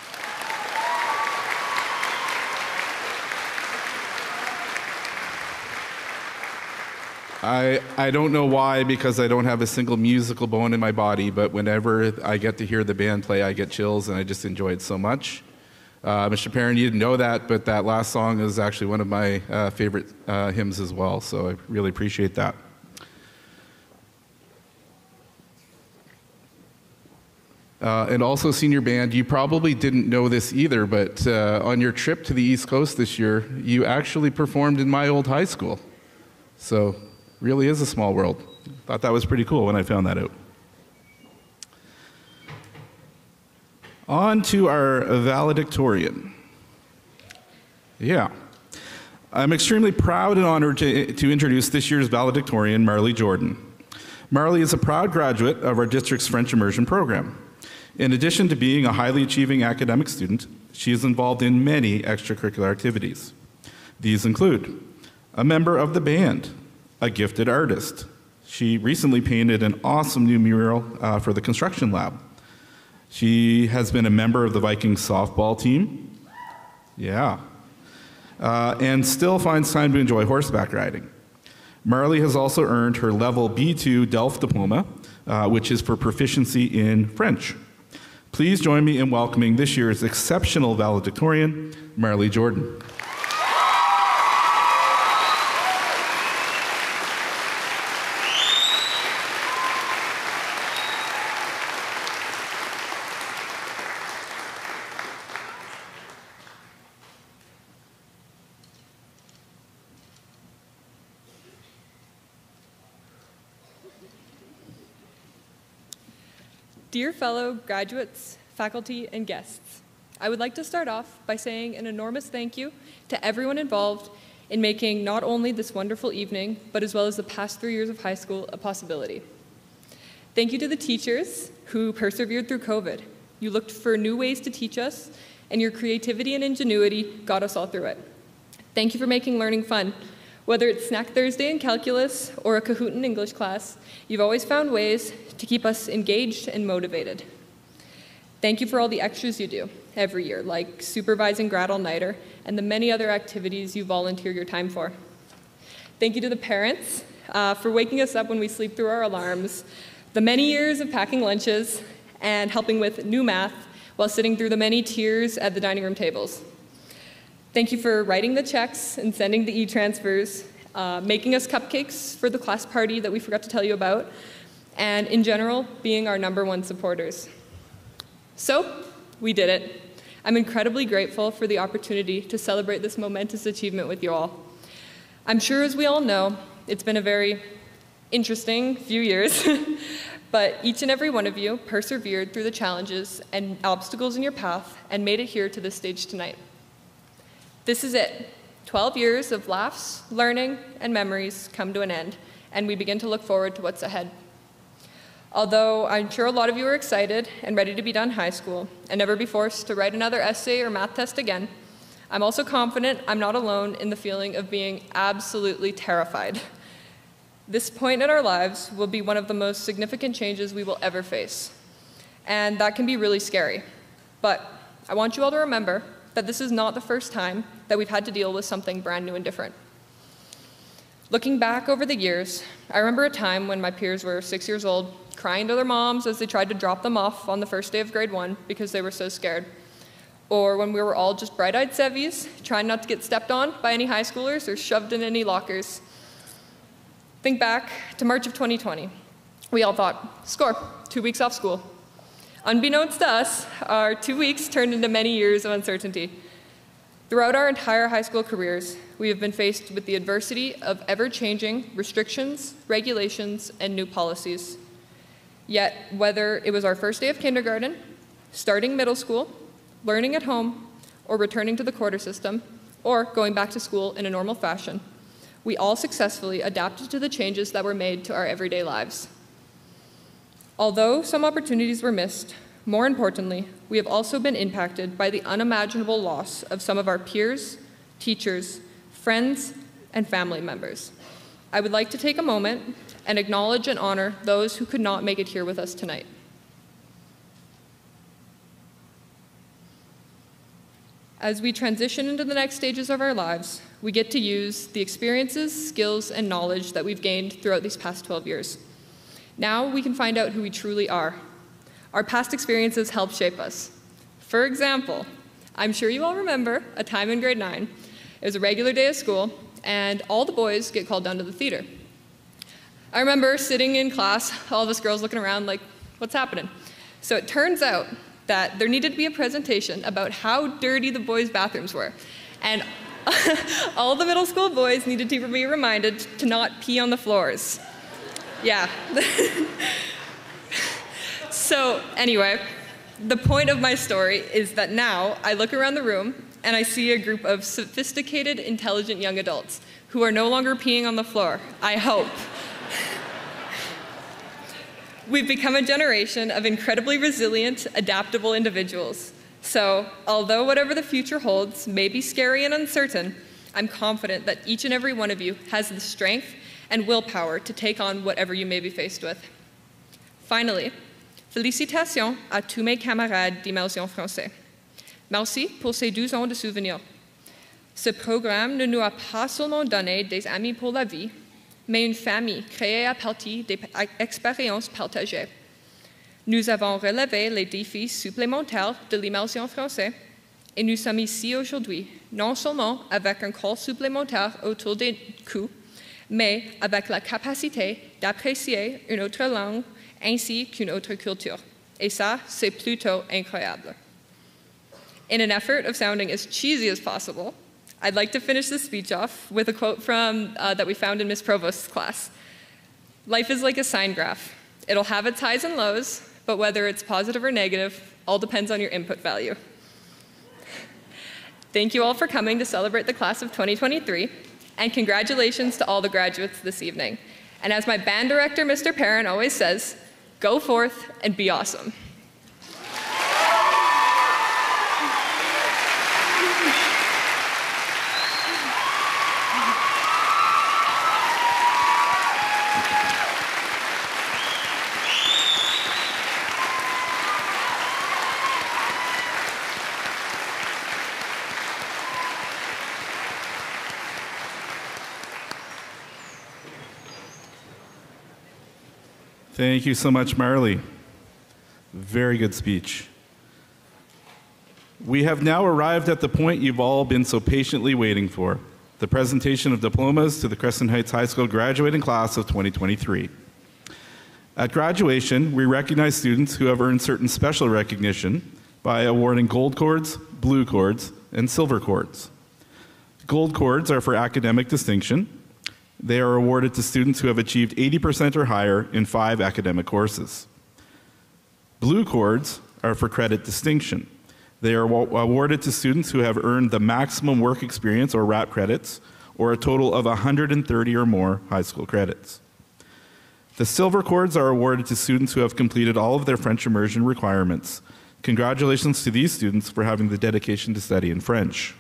I don't know why, because I don't have a single musical bone in my body, but whenever I get to hear the band play, I get chills, and I just enjoy it so much. Mr. Perrin, you didn't know that, but that last song is actually one of my favorite hymns as well, so I really appreciate that. And also, senior band, you probably didn't know this either, but on your trip to the East Coast this year, you actually performed in my old high school. So, really is a small world. Thought that was pretty cool when I found that out. On to our valedictorian. Yeah. I'm extremely proud and honored to introduce this year's valedictorian, Marley Jordan. Marley is a proud graduate of our district's French immersion program. In addition to being a highly achieving academic student, she is involved in many extracurricular activities. These include a member of the band, a gifted artist. She recently painted an awesome new mural for the construction lab. She has been a member of the Vikings softball team. Yeah. And still finds time to enjoy horseback riding. Marley has also earned her level B2 DELF diploma, which is for proficiency in French. Please join me in welcoming this year's exceptional valedictorian, Marley Jordan. Dear fellow graduates, faculty, and guests, I would like to start off by saying an enormous thank you to everyone involved in making not only this wonderful evening, but as well as the past 3 years of high school a possibility. Thank you to the teachers who persevered through COVID. You looked for new ways to teach us, and your creativity and ingenuity got us all through it. Thank you for making learning fun. Whether it's Snack Thursday in calculus or a Kahoot in English class, you've always found ways to keep us engaged and motivated. Thank you for all the extras you do every year, like supervising Grad All-Nighter and the many other activities you volunteer your time for. Thank you to the parents for waking us up when we sleep through our alarms, the many years of packing lunches, and helping with new math while sitting through the many tears at the dining room tables. Thank you for writing the checks and sending the e-transfers, making us cupcakes for the class party that we forgot to tell you about, and in general, being our #1 supporters. So, we did it. I'm incredibly grateful for the opportunity to celebrate this momentous achievement with you all. I'm sure, as we all know, it's been a very interesting few years, but each and every one of you persevered through the challenges and obstacles in your path and made it here to this stage tonight. This is it. 12 years of laughs, learning, and memories come to an end, and we begin to look forward to what's ahead. Although I'm sure a lot of you are excited and ready to be done high school and never be forced to write another essay or math test again, I'm also confident I'm not alone in the feeling of being absolutely terrified. This point in our lives will be one of the most significant changes we will ever face, and that can be really scary. But I want you all to remember that this is not the first time that we've had to deal with something brand new and different. Looking back over the years, I remember a time when my peers were 6 years old, crying to their moms as they tried to drop them off on the first day of grade 1 because they were so scared. Or when we were all just bright-eyed sevies, trying not to get stepped on by any high schoolers or shoved in any lockers. Think back to March of 2020. We all thought, score, 2 weeks off school. Unbeknownst to us, our 2 weeks turned into many years of uncertainty. Throughout our entire high school careers, we have been faced with the adversity of ever-changing restrictions, regulations, and new policies. Yet, whether it was our first day of kindergarten, starting middle school, learning at home, or returning to the quarter system, or going back to school in a normal fashion, we all successfully adapted to the changes that were made to our everyday lives. Although some opportunities were missed, more importantly, we have also been impacted by the unimaginable loss of some of our peers, teachers, friends, and family members. I would like to take a moment and acknowledge and honor those who could not make it here with us tonight. As we transition into the next stages of our lives, we get to use the experiences, skills, and knowledge that we've gained throughout these past 12 years. Now we can find out who we truly are. Our past experiences help shape us. For example, I'm sure you all remember a time in grade 9. It was a regular day of school, and all the boys get called down to the theater. I remember sitting in class, all of us girls looking around like, what's happening? So it turns out that there needed to be a presentation about how dirty the boys' bathrooms were. And all the middle school boys needed to be reminded to not pee on the floors. Yeah. So anyway, the point of my story is that now I look around the room and I see a group of sophisticated, intelligent young adults who are no longer peeing on the floor, I hope. We've become a generation of incredibly resilient, adaptable individuals. So, although whatever the future holds may be scary and uncertain, I'm confident that each and every one of you has the strength and willpower to take on whatever you may be faced with. Finally, félicitations à tous mes camarades d'immersion français. Merci pour ces 12 ans de souvenirs. Ce programme ne nous a pas seulement donné des amis pour la vie, mais une famille créée à partir des expériences partagées. Nous avons relevé les défis supplémentaires de l'immersion française et nous sommes ici aujourd'hui, non seulement avec un corps supplémentaire autour du cou, mais avec la capacité d'apprécier une autre langue ainsi qu'une autre culture. Et ça, c'est plutôt incroyable. In an effort of sounding as cheesy as possible, I'd like to finish this speech off with a quote from that we found in Miss Provost's class. Life is like a sine graph. It'll have its highs and lows, but whether it's positive or negative, all depends on your input value. Thank you all for coming to celebrate the class of 2023, and congratulations to all the graduates this evening. And as my band director, Mr. Perrin, always says, go forth and be awesome. Thank you so much, Marley. Very good speech. We have now arrived at the point you've all been so patiently waiting for, the presentation of diplomas to the Crescent Heights High School graduating class of 2023. At graduation, we recognize students who have earned certain special recognition by awarding gold cords, blue cords, and silver cords. Gold cords are for academic distinction. They are awarded to students who have achieved 80% or higher in 5 academic courses. Blue cords are for credit distinction. They are awarded to students who have earned the maximum work experience or RAP credits, or a total of 130 or more high school credits. The silver cords are awarded to students who have completed all of their French immersion requirements. Congratulations to these students for having the dedication to study in French.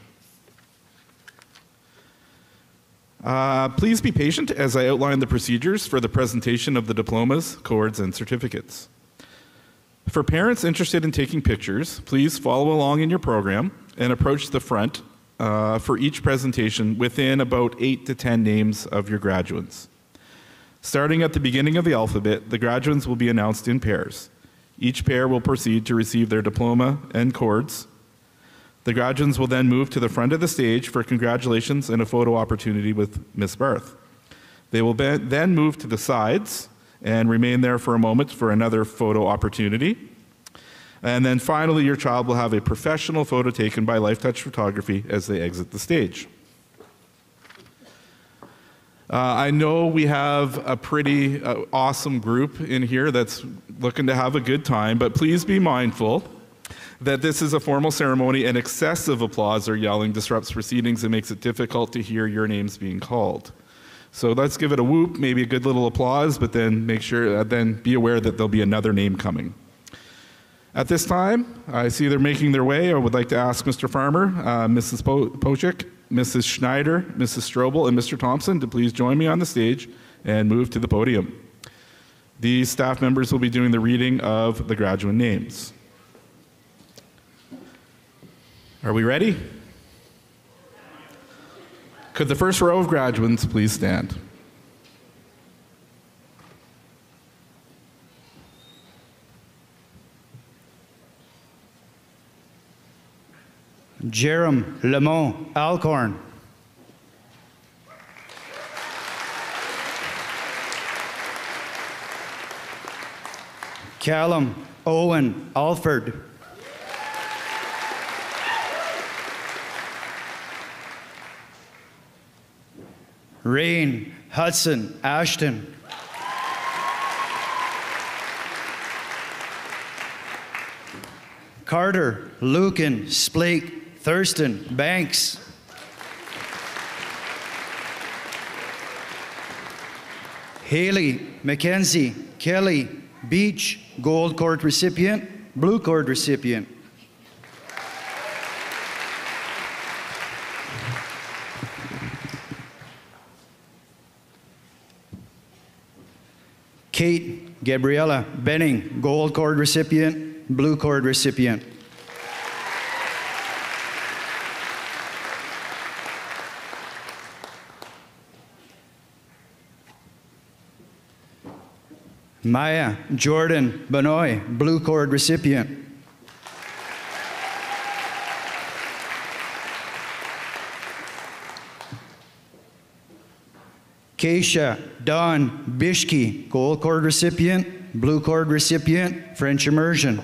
Please be patient as I outline the procedures for the presentation of the diplomas, cords, and certificates. For parents interested in taking pictures, please follow along in your program and approach the front for each presentation within about 8 to 10 names of your graduates. Starting at the beginning of the alphabet, the graduates will be announced in pairs. Each pair will proceed to receive their diploma and cords. The graduates will then move to the front of the stage for congratulations and a photo opportunity with Miss Barth. They will then move to the sides and remain there for a moment for another photo opportunity. And then finally, your child will have a professional photo taken by Life Touch Photography as they exit the stage. I know we have a pretty awesome group in here that's looking to have a good time, but please be mindful that this is a formal ceremony and excessive applause or yelling disrupts proceedings and makes it difficult to hear your names being called. So let's give it a whoop, maybe a good little applause, but then make sure, then be aware that there'll be another name coming. At this time, I see they're making their way. I would like to ask Mr. Farmer, Mrs. Pochik, Mrs. Schneider, Mrs. Strobel, and Mr. Thompson to please join me on the stage and move to the podium. These staff members will be doing the reading of the graduate names. Are we ready? Could the first row of graduates please stand? Jerem Lamont Alcorn. Callum Owen Alford. Rain Hudson Ashton. Carter Lucan Splake Thurston Banks. Haley Mackenzie Kelly Beach, Gold Cord recipient, Blue Cord recipient. Kate Gabriella Benning, Gold Cord recipient, Blue Cord recipient. Maya Jordan Benoit, Blue Cord recipient. Keisha Dawn Bishke, Gold Cord recipient, Blue Cord recipient, French immersion.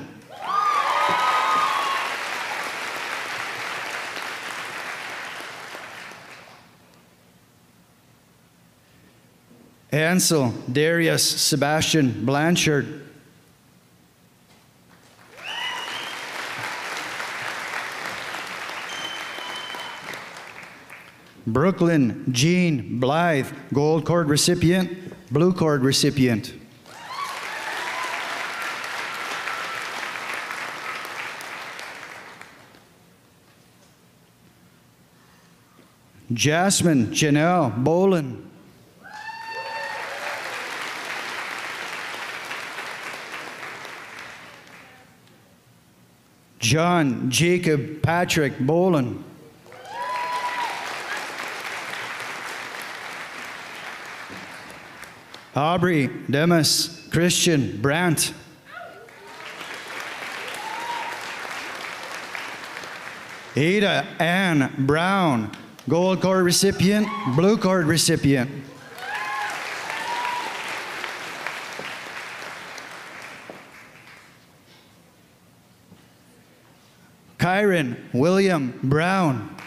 Ansel Darius Sebastian Blanchard. Brooklyn Jean Blythe, Gold Cord recipient, Blue Cord recipient. Jasmine Janelle Bolin. John Jacob Patrick Bolin. Aubrey Demas Christian Brandt. Ada Ann Brown, Gold Cord recipient, Blue Cord recipient. Kyron William Brown.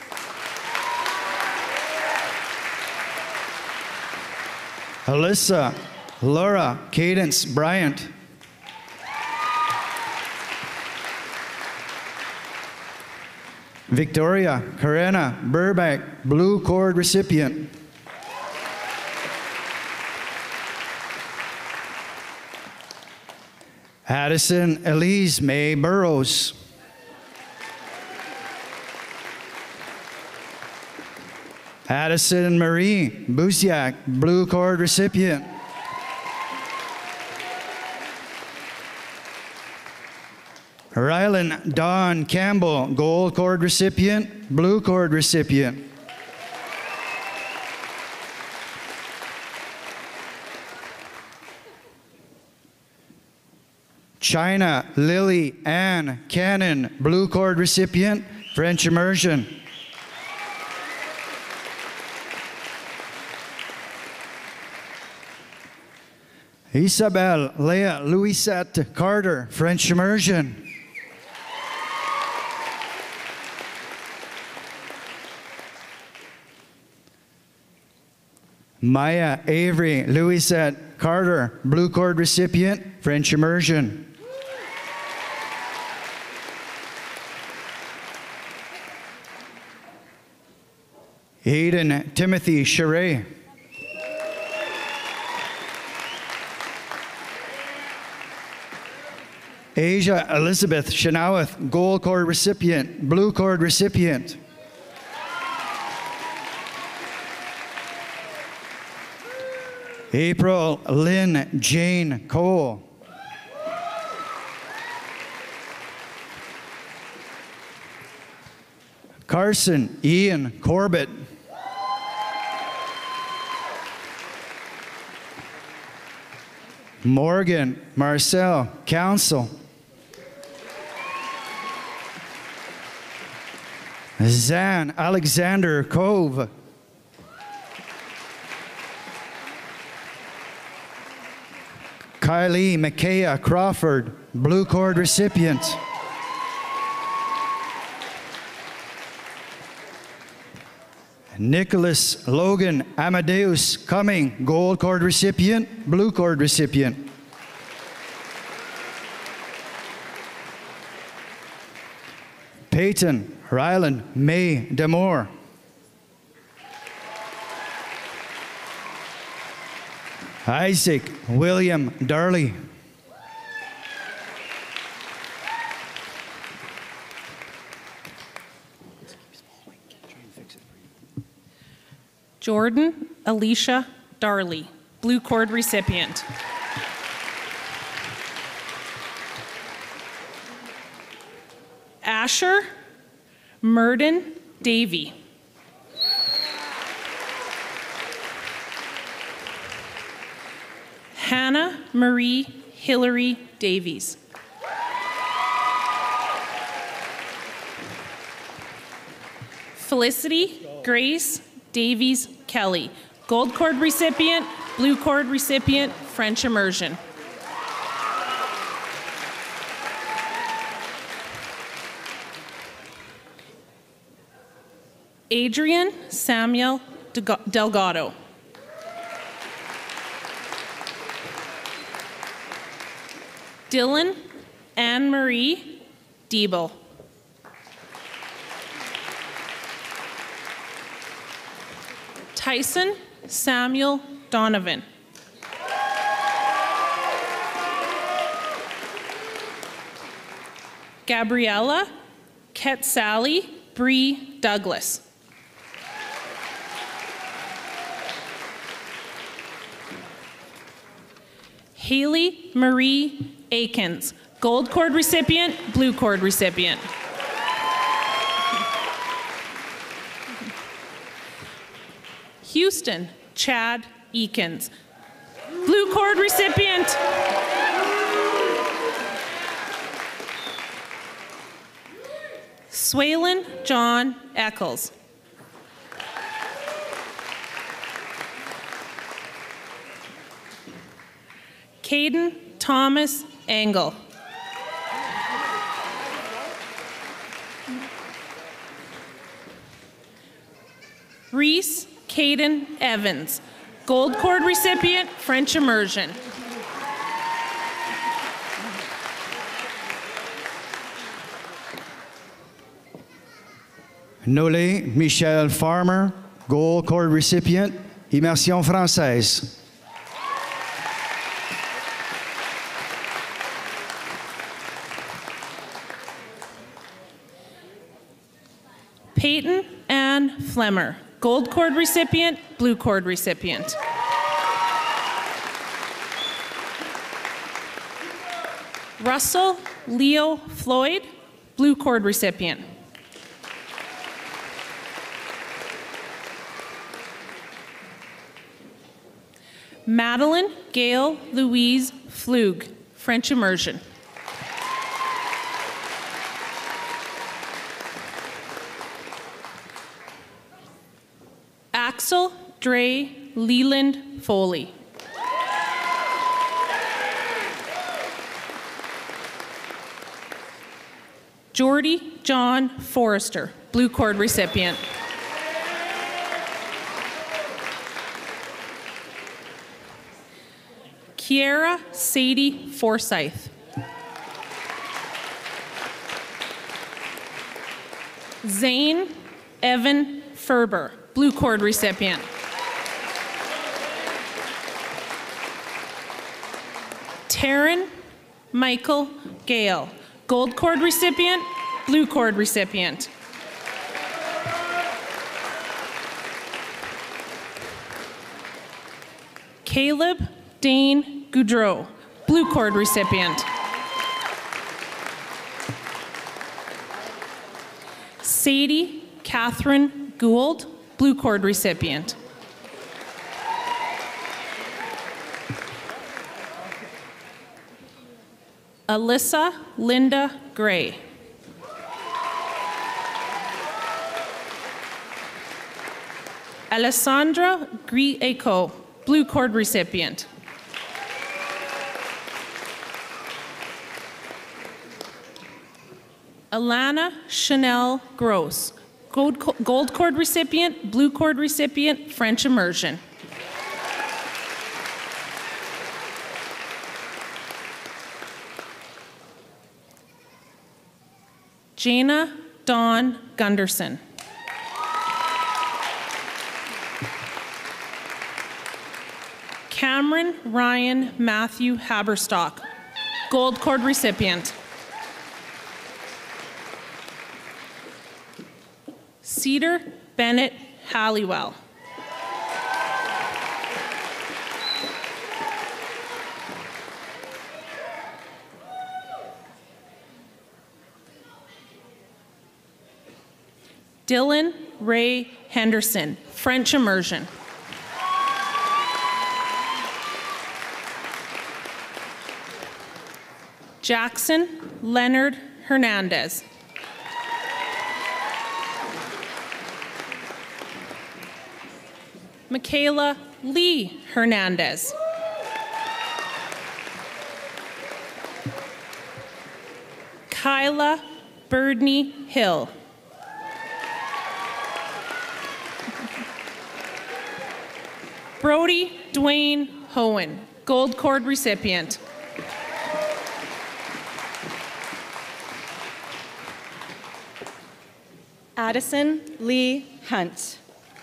Alyssa Laura Cadence Bryant. Victoria Karena Burbank, Blue Cord recipient. Addison Elise May Burrows. Addison Marie Busiak, Blue Cord recipient. Rylan Dawn Campbell, Gold Cord recipient, Blue Cord recipient. China Lily Ann Cannon, Blue Cord recipient, French immersion. Isabel Leah Louisette Carter, French immersion. Maya Avery Louisette Carter, Blue Cord recipient, French immersion. Aiden Timothy Charest. Asia Elizabeth Shanawith, Gold Cord recipient, Blue Cord recipient. April Lynn Jane Cole. Carson Ian Corbett. Morgan Marcel Council. Zan Alexander Cove. Kylie Micaiah Crawford, Blue Cord recipient. Nicholas Logan Amadeus Cumming, Gold Cord recipient, Blue Cord recipient. Peyton Ryland May Demore. Isaac William Darley. Jordan Alicia Darley, Blue Cord recipient. Asher Murden Davey. Hannah Marie Hillary Davies. Felicity Grace Davies Kelly, Gold Cord recipient, Blue Cord recipient, French immersion. Adrian Samuel Delgado. Dylan Anne-Marie Diebel. Tyson Samuel Donovan. Gabriella Quetzali Bree Douglas. Haley Marie Akins, Gold Cord recipient, Blue Cord recipient. Houston Chad Eakins, Blue Cord recipient. Swalen John Eccles. Caden Thomas Engel. Reese Caden Evans, Gold Cord recipient, French immersion. Nolé Michel Farmer, Gold Cord recipient, Immersion française. Peyton Ann Flemmer, Gold Cord recipient, Blue Cord recipient. Russell Leo Floyd, Blue Cord recipient. Madeline Gail Louise Flug, French immersion. Axel Dre Leland Foley. Jordy John Forrester, Blue Cord recipient. Kiera Sadie Forsyth. Zane Evan Ferber, Blue Cord recipient. Taryn Michael Gale, Gold Cord recipient, Blue Cord recipient. Caleb Dane Goudreau, Blue Cord recipient. Sadie Catherine Gould, Blue Cord recipient. Alyssa Linda Gray. Alessandra Grieco, Blue Cord recipient. Alana Chanel Gross, Gold Cord recipient, Blue Cord recipient, French immersion. Jana Dawn Gunderson. Cameron Ryan Matthew Haberstock, Gold Cord recipient. Cedar Bennett Halliwell. Dylan Ray Henderson, French immersion. Jackson Leonard Hernandez. Michaela Lee Hernandez. Kyla Birdney Hill. Brody Dwayne Hohen, Gold Cord recipient. Addison Lee Hunt.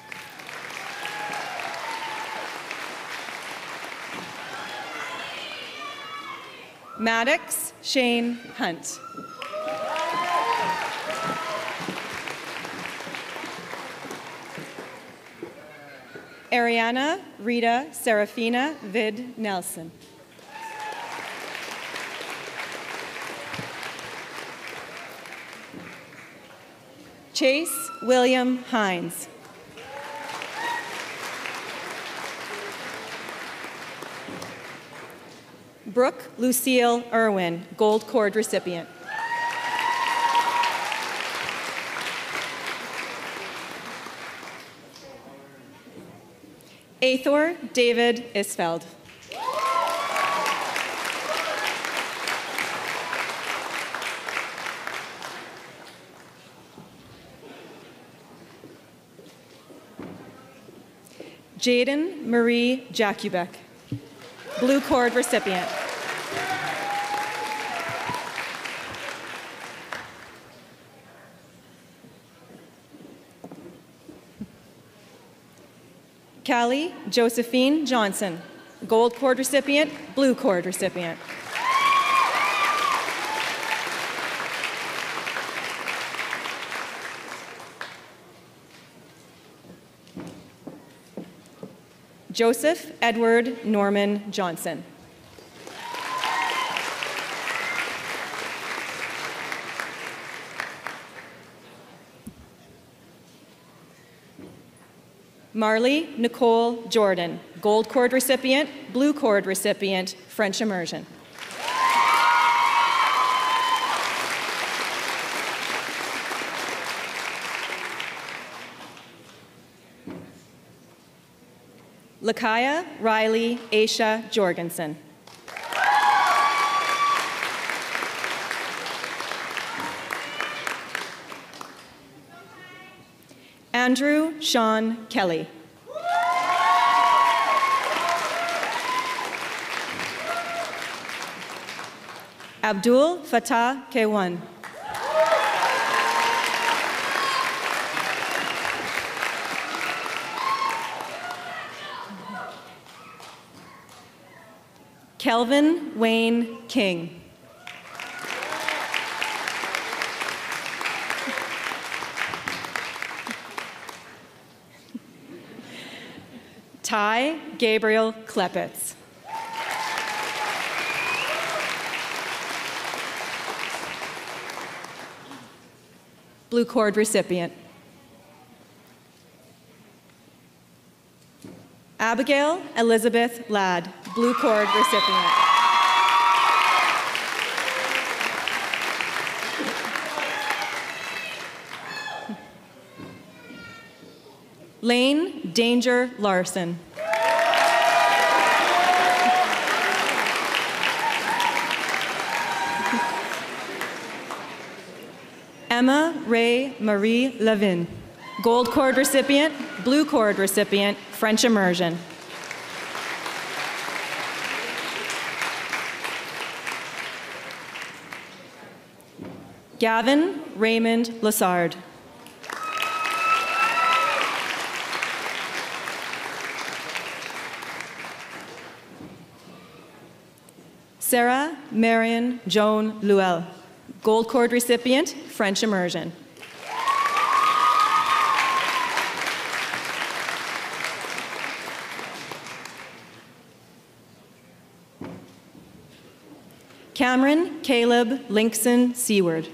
Maddox Shane Hunt. Ariana Rita Serafina Vid Nelson. Chase William Hines. Brooke Lucille Irwin, Gold Cord recipient. Athor David Isfeld. Jaden Marie Jakubek, Blue Cord recipient. Callie Josephine Johnson, Gold Cord recipient, Blue Cord recipient. Joseph Edward Norman Johnson. Marley Nicole Jordan, Gold Cord recipient, Blue Cord recipient, French immersion. Lakaya Riley Aisha Jorgensen. Andrew Sean Kelly. Abdul Fatah K1. Kelvin Wayne King. Ty Gabriel Klepitz. Blue Cord recipient. Abigail Elizabeth Ladd, Blue Cord recipient. Lane Danger Larson. Emma Ray Marie Levin, Gold Cord recipient, Blue Cord recipient, French immersion. Gavin Raymond Lassard. Sarah Marion Joan Luel, Gold Cord recipient, French immersion. Cameron Caleb Linkson Seward.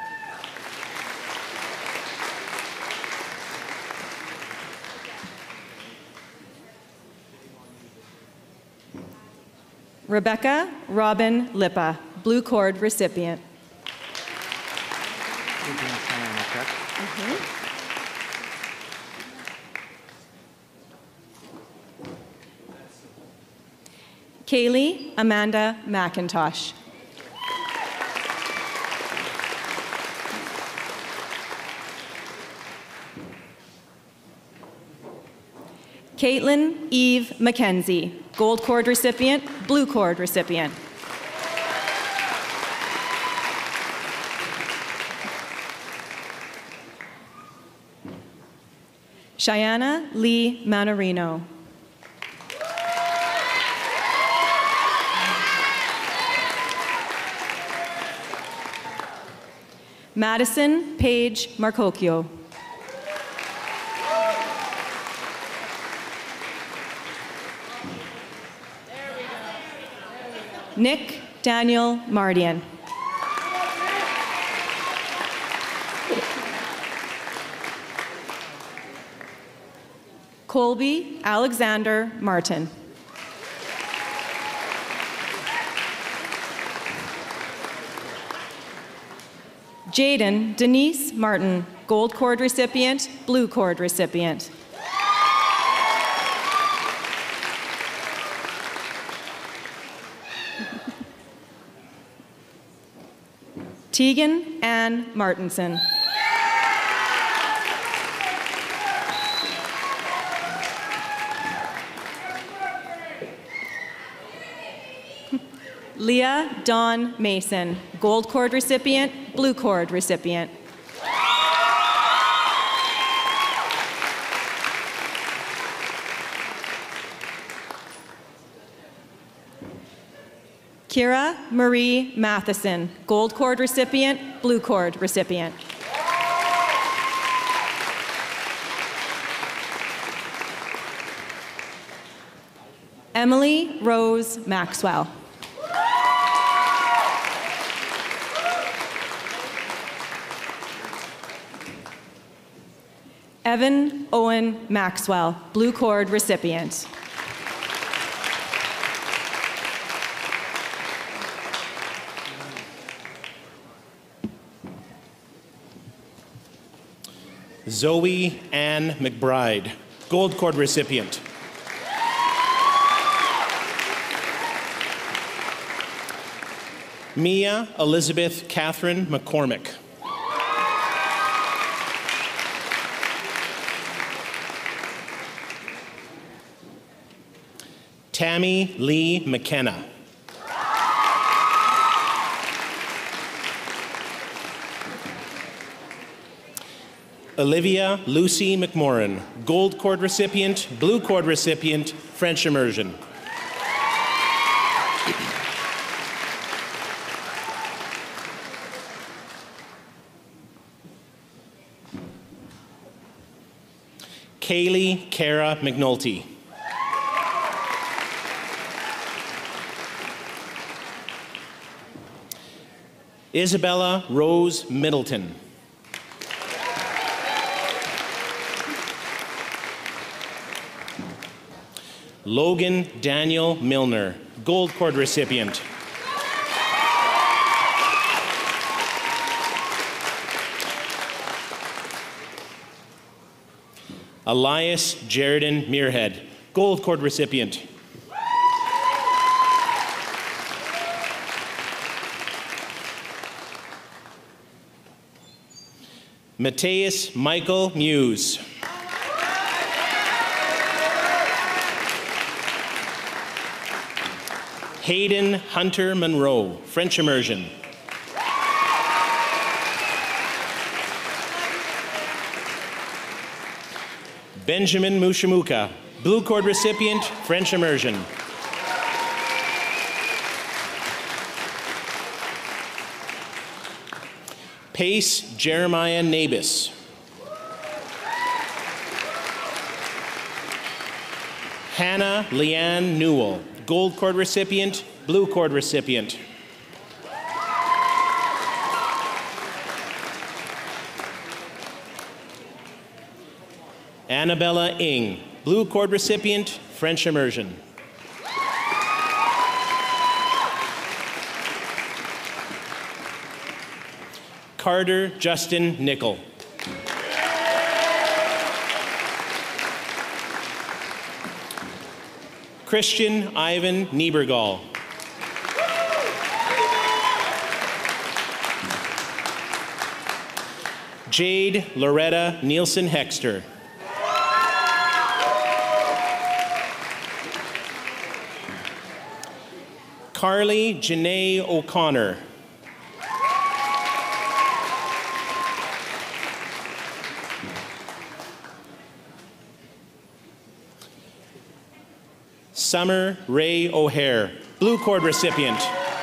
Rebecca Robin Lippa, Blue Cord recipient. Kaylee Amanda McIntosh. Caitlin Eve McKenzie, Gold Cord recipient, Blue Cord recipient. Cheyenne Lee Manarino. Madison Paige Marcocchio. Nick Daniel Mardian. Colby Alexander Martin. Jaden Denise Martin, Gold Cord recipient, Blue Cord recipient. Tegan Ann Martinson. Leah Dawn Mason, Gold Cord recipient, Blue Cord recipient. Kira Marie Matheson, Gold Cord recipient, Blue Cord recipient. Emily Rose Maxwell. Evan Owen Maxwell, Blue Cord recipient. Zoe Ann McBride, Gold Cord recipient. Mia Elizabeth Catherine McCormick. Tammy Lee McKenna. Olivia Lucy McMorrin, Gold Cord recipient, Blue Cord recipient, French immersion. Kaylee Cara McNulty. Isabella Rose Middleton. Logan Daniel Milner, Gold Cord recipient. Elias Jeridan Muirhead, Gold Cord recipient. Mateus Michael Muse. Hayden Hunter Monroe, French immersion. Benjamin Mushamuka, Blue Cord recipient, French immersion. Pace Jeremiah Nabis. Hannah Leanne Newell, Gold Cord recipient, Blue Cord recipient. Annabella Ing, Blue Cord recipient, French immersion. Carter Justin Nickel. Christian Ivan Niebergall. Jade Loretta Nielsen Hexter. Carly Janae O'Connor. Summer Ray O'Hare, Blue Cord recipient.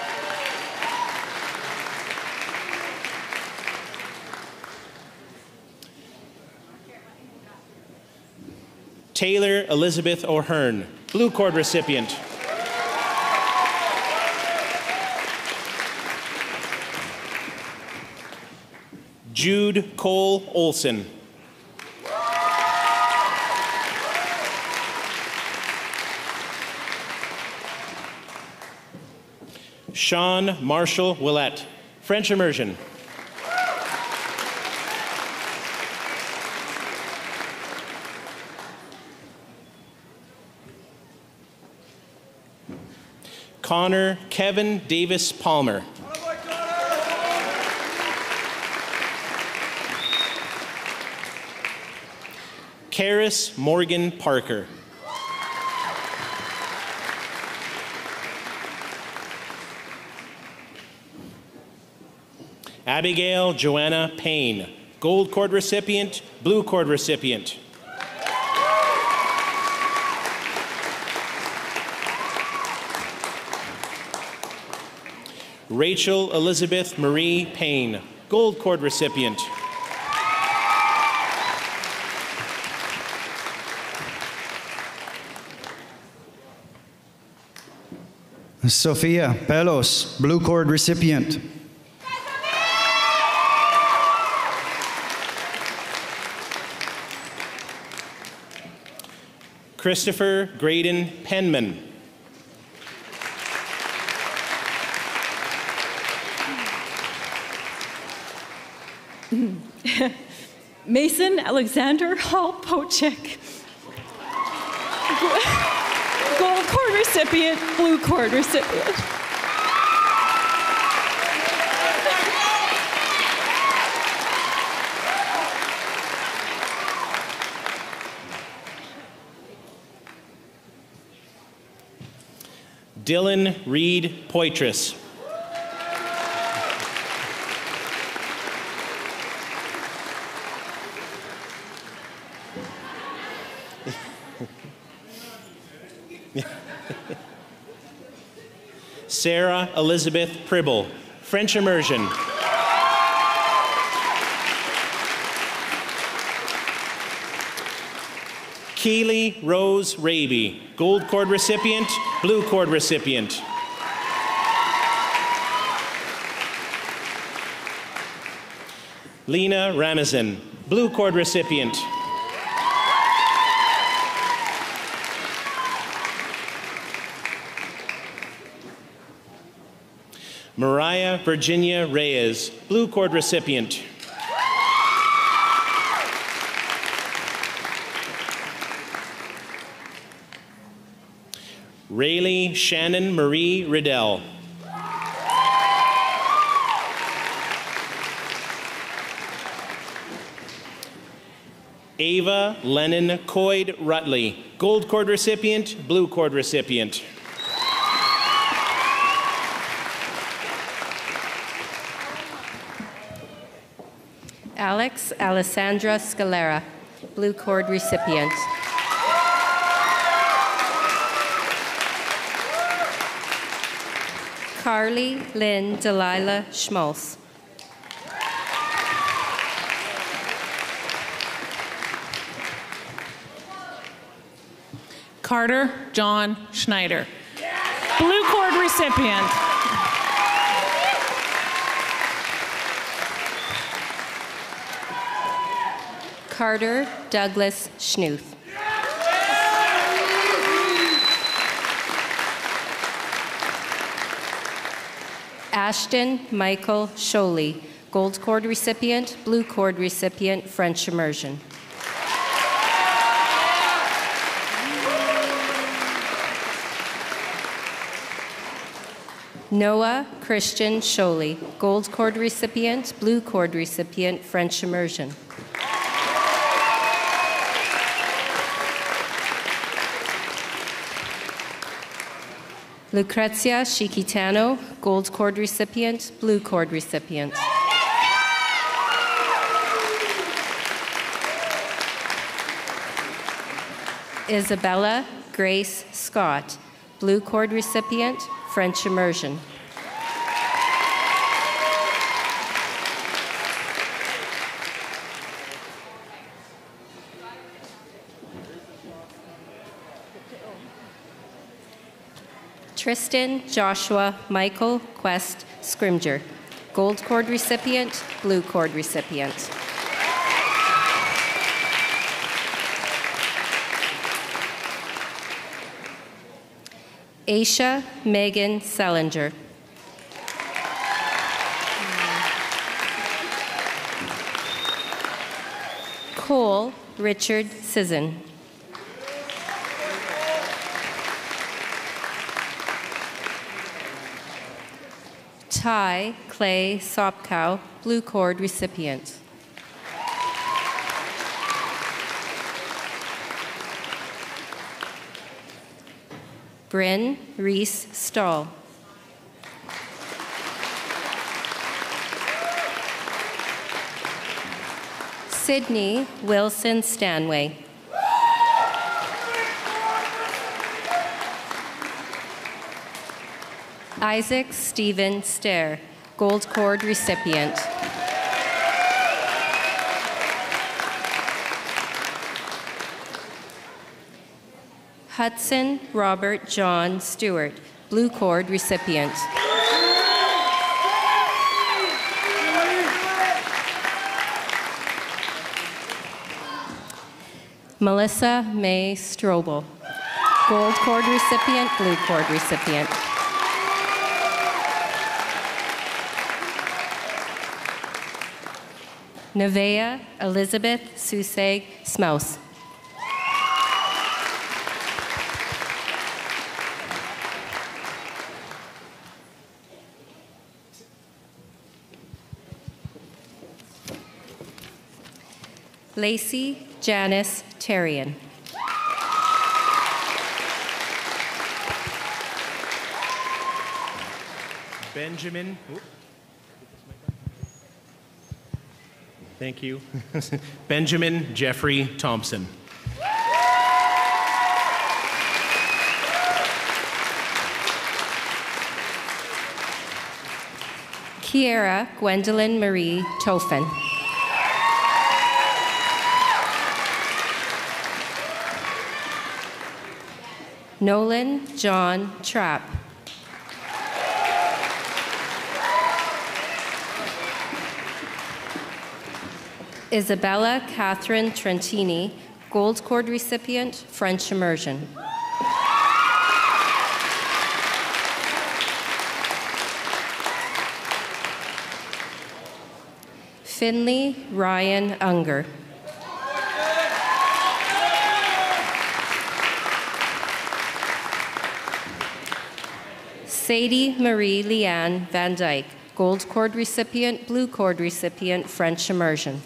Taylor Elizabeth O'Hearn, Blue Cord recipient. Jude Cole Olson. Sean Marshall Willett, French immersion. Connor Kevin Davis Palmer. Karis Morgan Parker. Abigail Joanna Payne, Gold Cord recipient, Blue Cord recipient. Rachel Elizabeth Marie Payne, Gold Cord recipient. Sophia Pelos, Blue Cord recipient. Christopher Graydon Penman. Mason Alexander Hall Pochek. Gold Cord recipient, Blue Cord recipient. Dylan Reed Poitras. Sarah Elizabeth Pribble, French immersion. Keely Rose Raby, Gold Cord recipient, Blue Cord recipient. Lena Ramazan, Blue Cord recipient. Mariah Virginia Reyes, Blue Cord recipient. Rayleigh Shannon Marie Riddell. Ava Lennon Coyd Rutley, Gold Cord recipient, Blue Cord recipient. Alex Alessandra Scalera, Blue Cord recipient. Carly Lynn Delilah Schmaltz. Carter John Schneider, Blue Cord recipient. Carter Douglas Schnuth. Ashton Michael Sholey, Gold Cord recipient, Blue Cord recipient, French immersion. Noah Christian Sholey, Gold Cord recipient, Blue Cord recipient, French immersion. Lucrezia Chiquitano, Gold Cord recipient, Blue Cord recipient. Isabella Grace Scott, Blue Cord recipient, French immersion. Tristan Joshua Michael Quest Scrimger, Gold Cord recipient, Blue Cord recipient. Aisha Megan Selinger. Cole Richard Sisson. Ty Clay Sopkow, Blue Cord recipient. Bryn Reese Stahl. Sydney Wilson Stanway. Isaac Stephen Stair, Gold Cord recipient. Hudson Robert John Stewart, Blue Cord recipient. Melissa May Strobel, Gold Cord recipient, Blue Cord recipient. Nevaeh Elizabeth Suseg Smouse. Lacey Janice Terrian. Benjamin. Thank you. Benjamin Jeffrey Thompson. Kiera Gwendolyn Marie Tofin. Nolan John Trapp. Isabella Catherine Trentini, Gold Cord recipient, French immersion. Finley Ryan Unger. Sadie Marie Leanne Van Dyke, Gold Cord recipient, Blue Cord recipient, French immersion.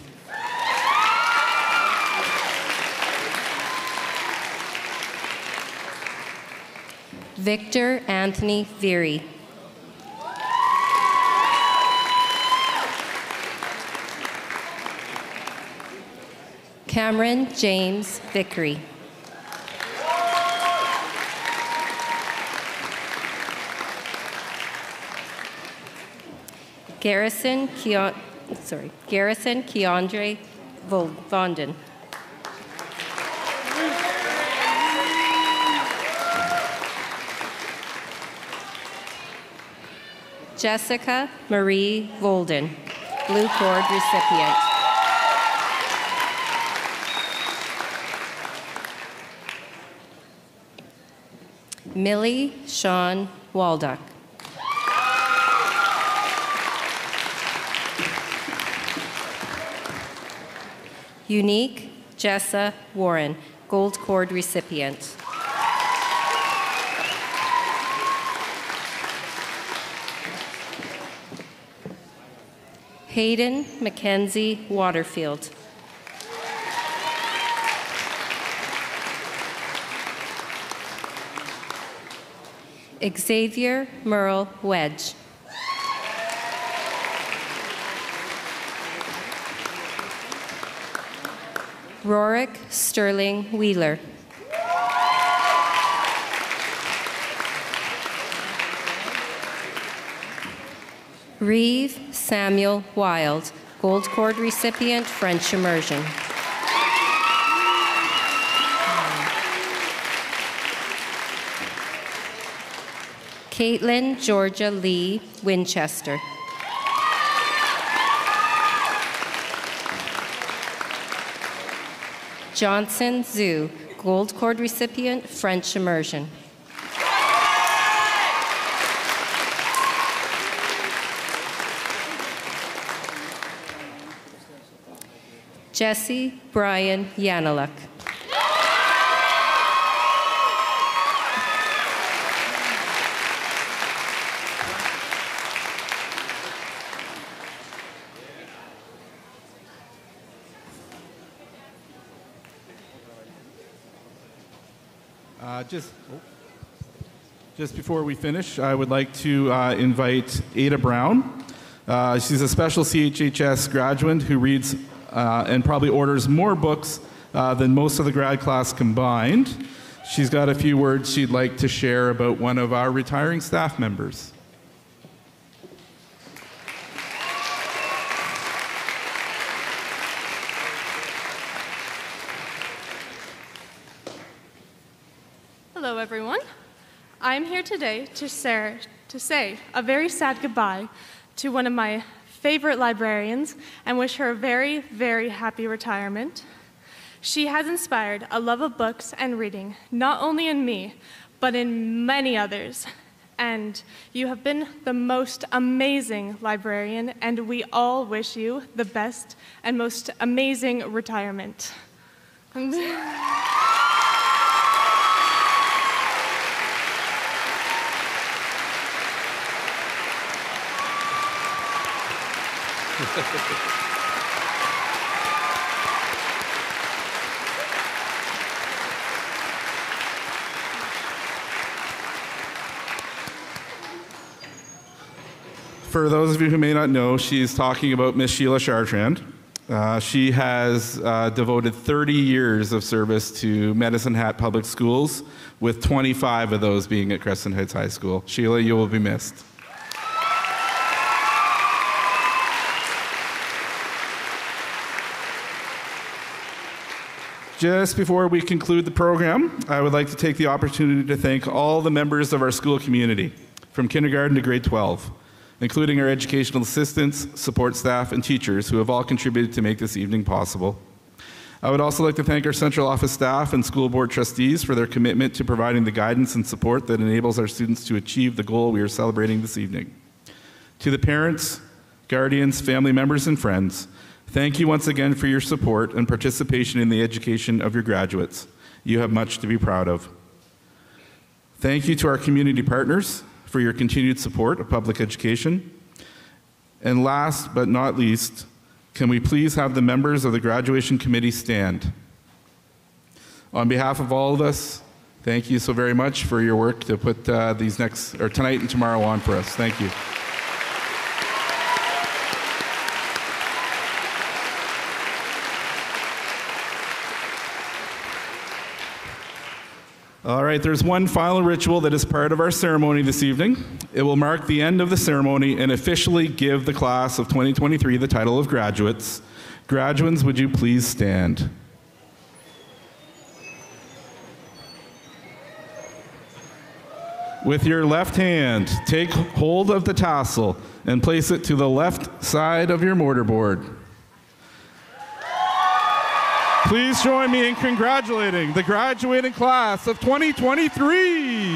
Victor Anthony Veery. Cameron James Vickery. Garrison Keandre Vonden. Jessica Marie Volden, Blue Cord recipient. Millie Sean Walduck. Unique Jessa Warren, Gold Cord recipient. Hayden Mackenzie Waterfield. Xavier Merle Wedge. Rorick Sterling Wheeler. Reeve Samuel Wild, Gold Cord recipient, French immersion. Caitlin Georgia Lee Winchester. Johnson Zhu, Gold Cord recipient, French immersion. Jesse Brian Yanaluk. Just before we finish, I would like to invite Ada Brown. She's a special CHHS graduate who reads and probably orders more books than most of the grad class combined. She's got a few words she'd like to share about one of our retiring staff members. Hello, everyone. I'm here today to say a very sad goodbye to one of my favorite librarians and wish her a very, very happy retirement. She has inspired a love of books and reading, not only in me, but in many others. And you have been the most amazing librarian, and we all wish you the best and most amazing retirement. For those of you who may not know, she's talking about Miss Sheila Chartrand. She has devoted 30 years of service to Medicine Hat Public Schools, with 25 of those being at Crescent Heights High School. Sheila, you will be missed. Just before we conclude the program, I would like to take the opportunity to thank all the members of our school community, from kindergarten to grade 12, including our educational assistants, support staff, and teachers who have all contributed to make this evening possible. I would also like to thank our central office staff and school board trustees for their commitment to providing the guidance and support that enables our students to achieve the goal we are celebrating this evening. To the parents, guardians, family members, and friends, thank you once again for your support and participation in the education of your graduates. You have much to be proud of. Thank you to our community partners for your continued support of public education. And last but not least, can we please have the members of the graduation committee stand? On behalf of all of us, thank you so very much for your work to put tonight and tomorrow on for us. Thank you. All right, there's one final ritual that is part of our ceremony this evening. It will mark the end of the ceremony and officially give the class of 2023 the title of graduates. Graduands, would you please stand? With your left hand, take hold of the tassel and place it to the left side of your mortarboard. Please join me in congratulating the graduating class of 2023.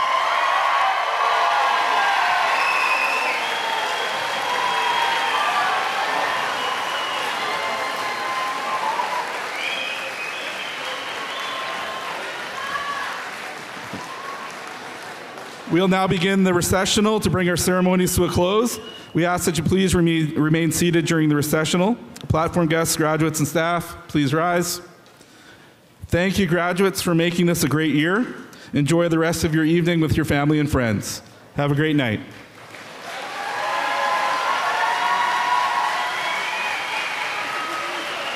We'll now begin the recessional to bring our ceremonies to a close. We ask that you please remain seated during the recessional. Platform guests, graduates, and staff, please rise. Thank you, graduates, for making this a great year. Enjoy the rest of your evening with your family and friends. Have a great night.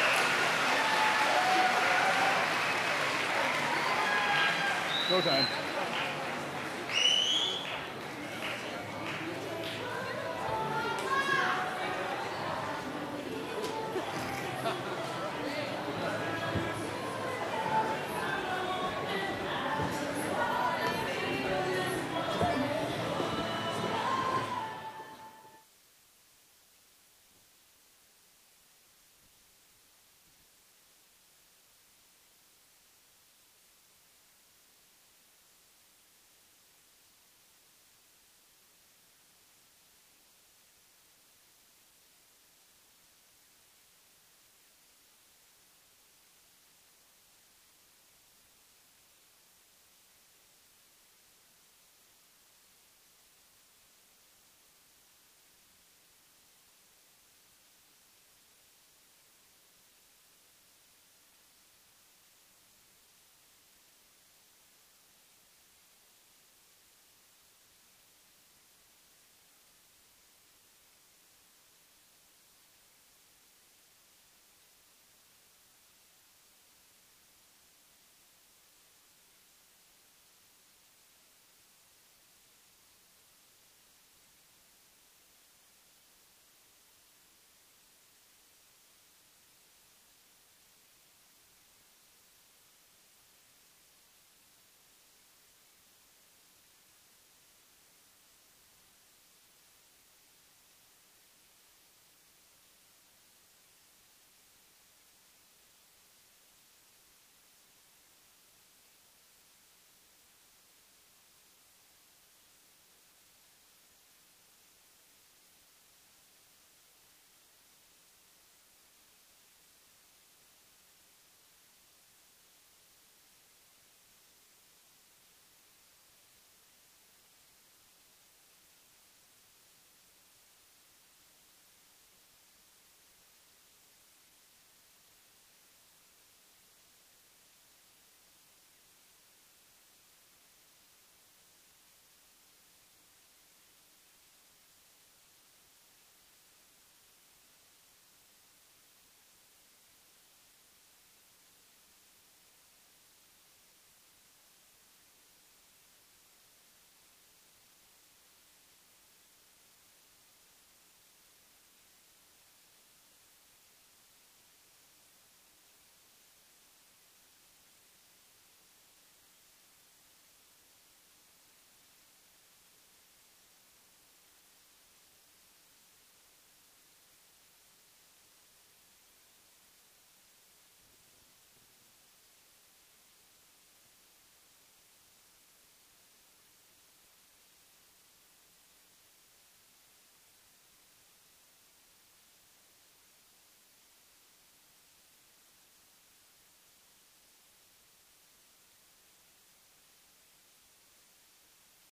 Go time.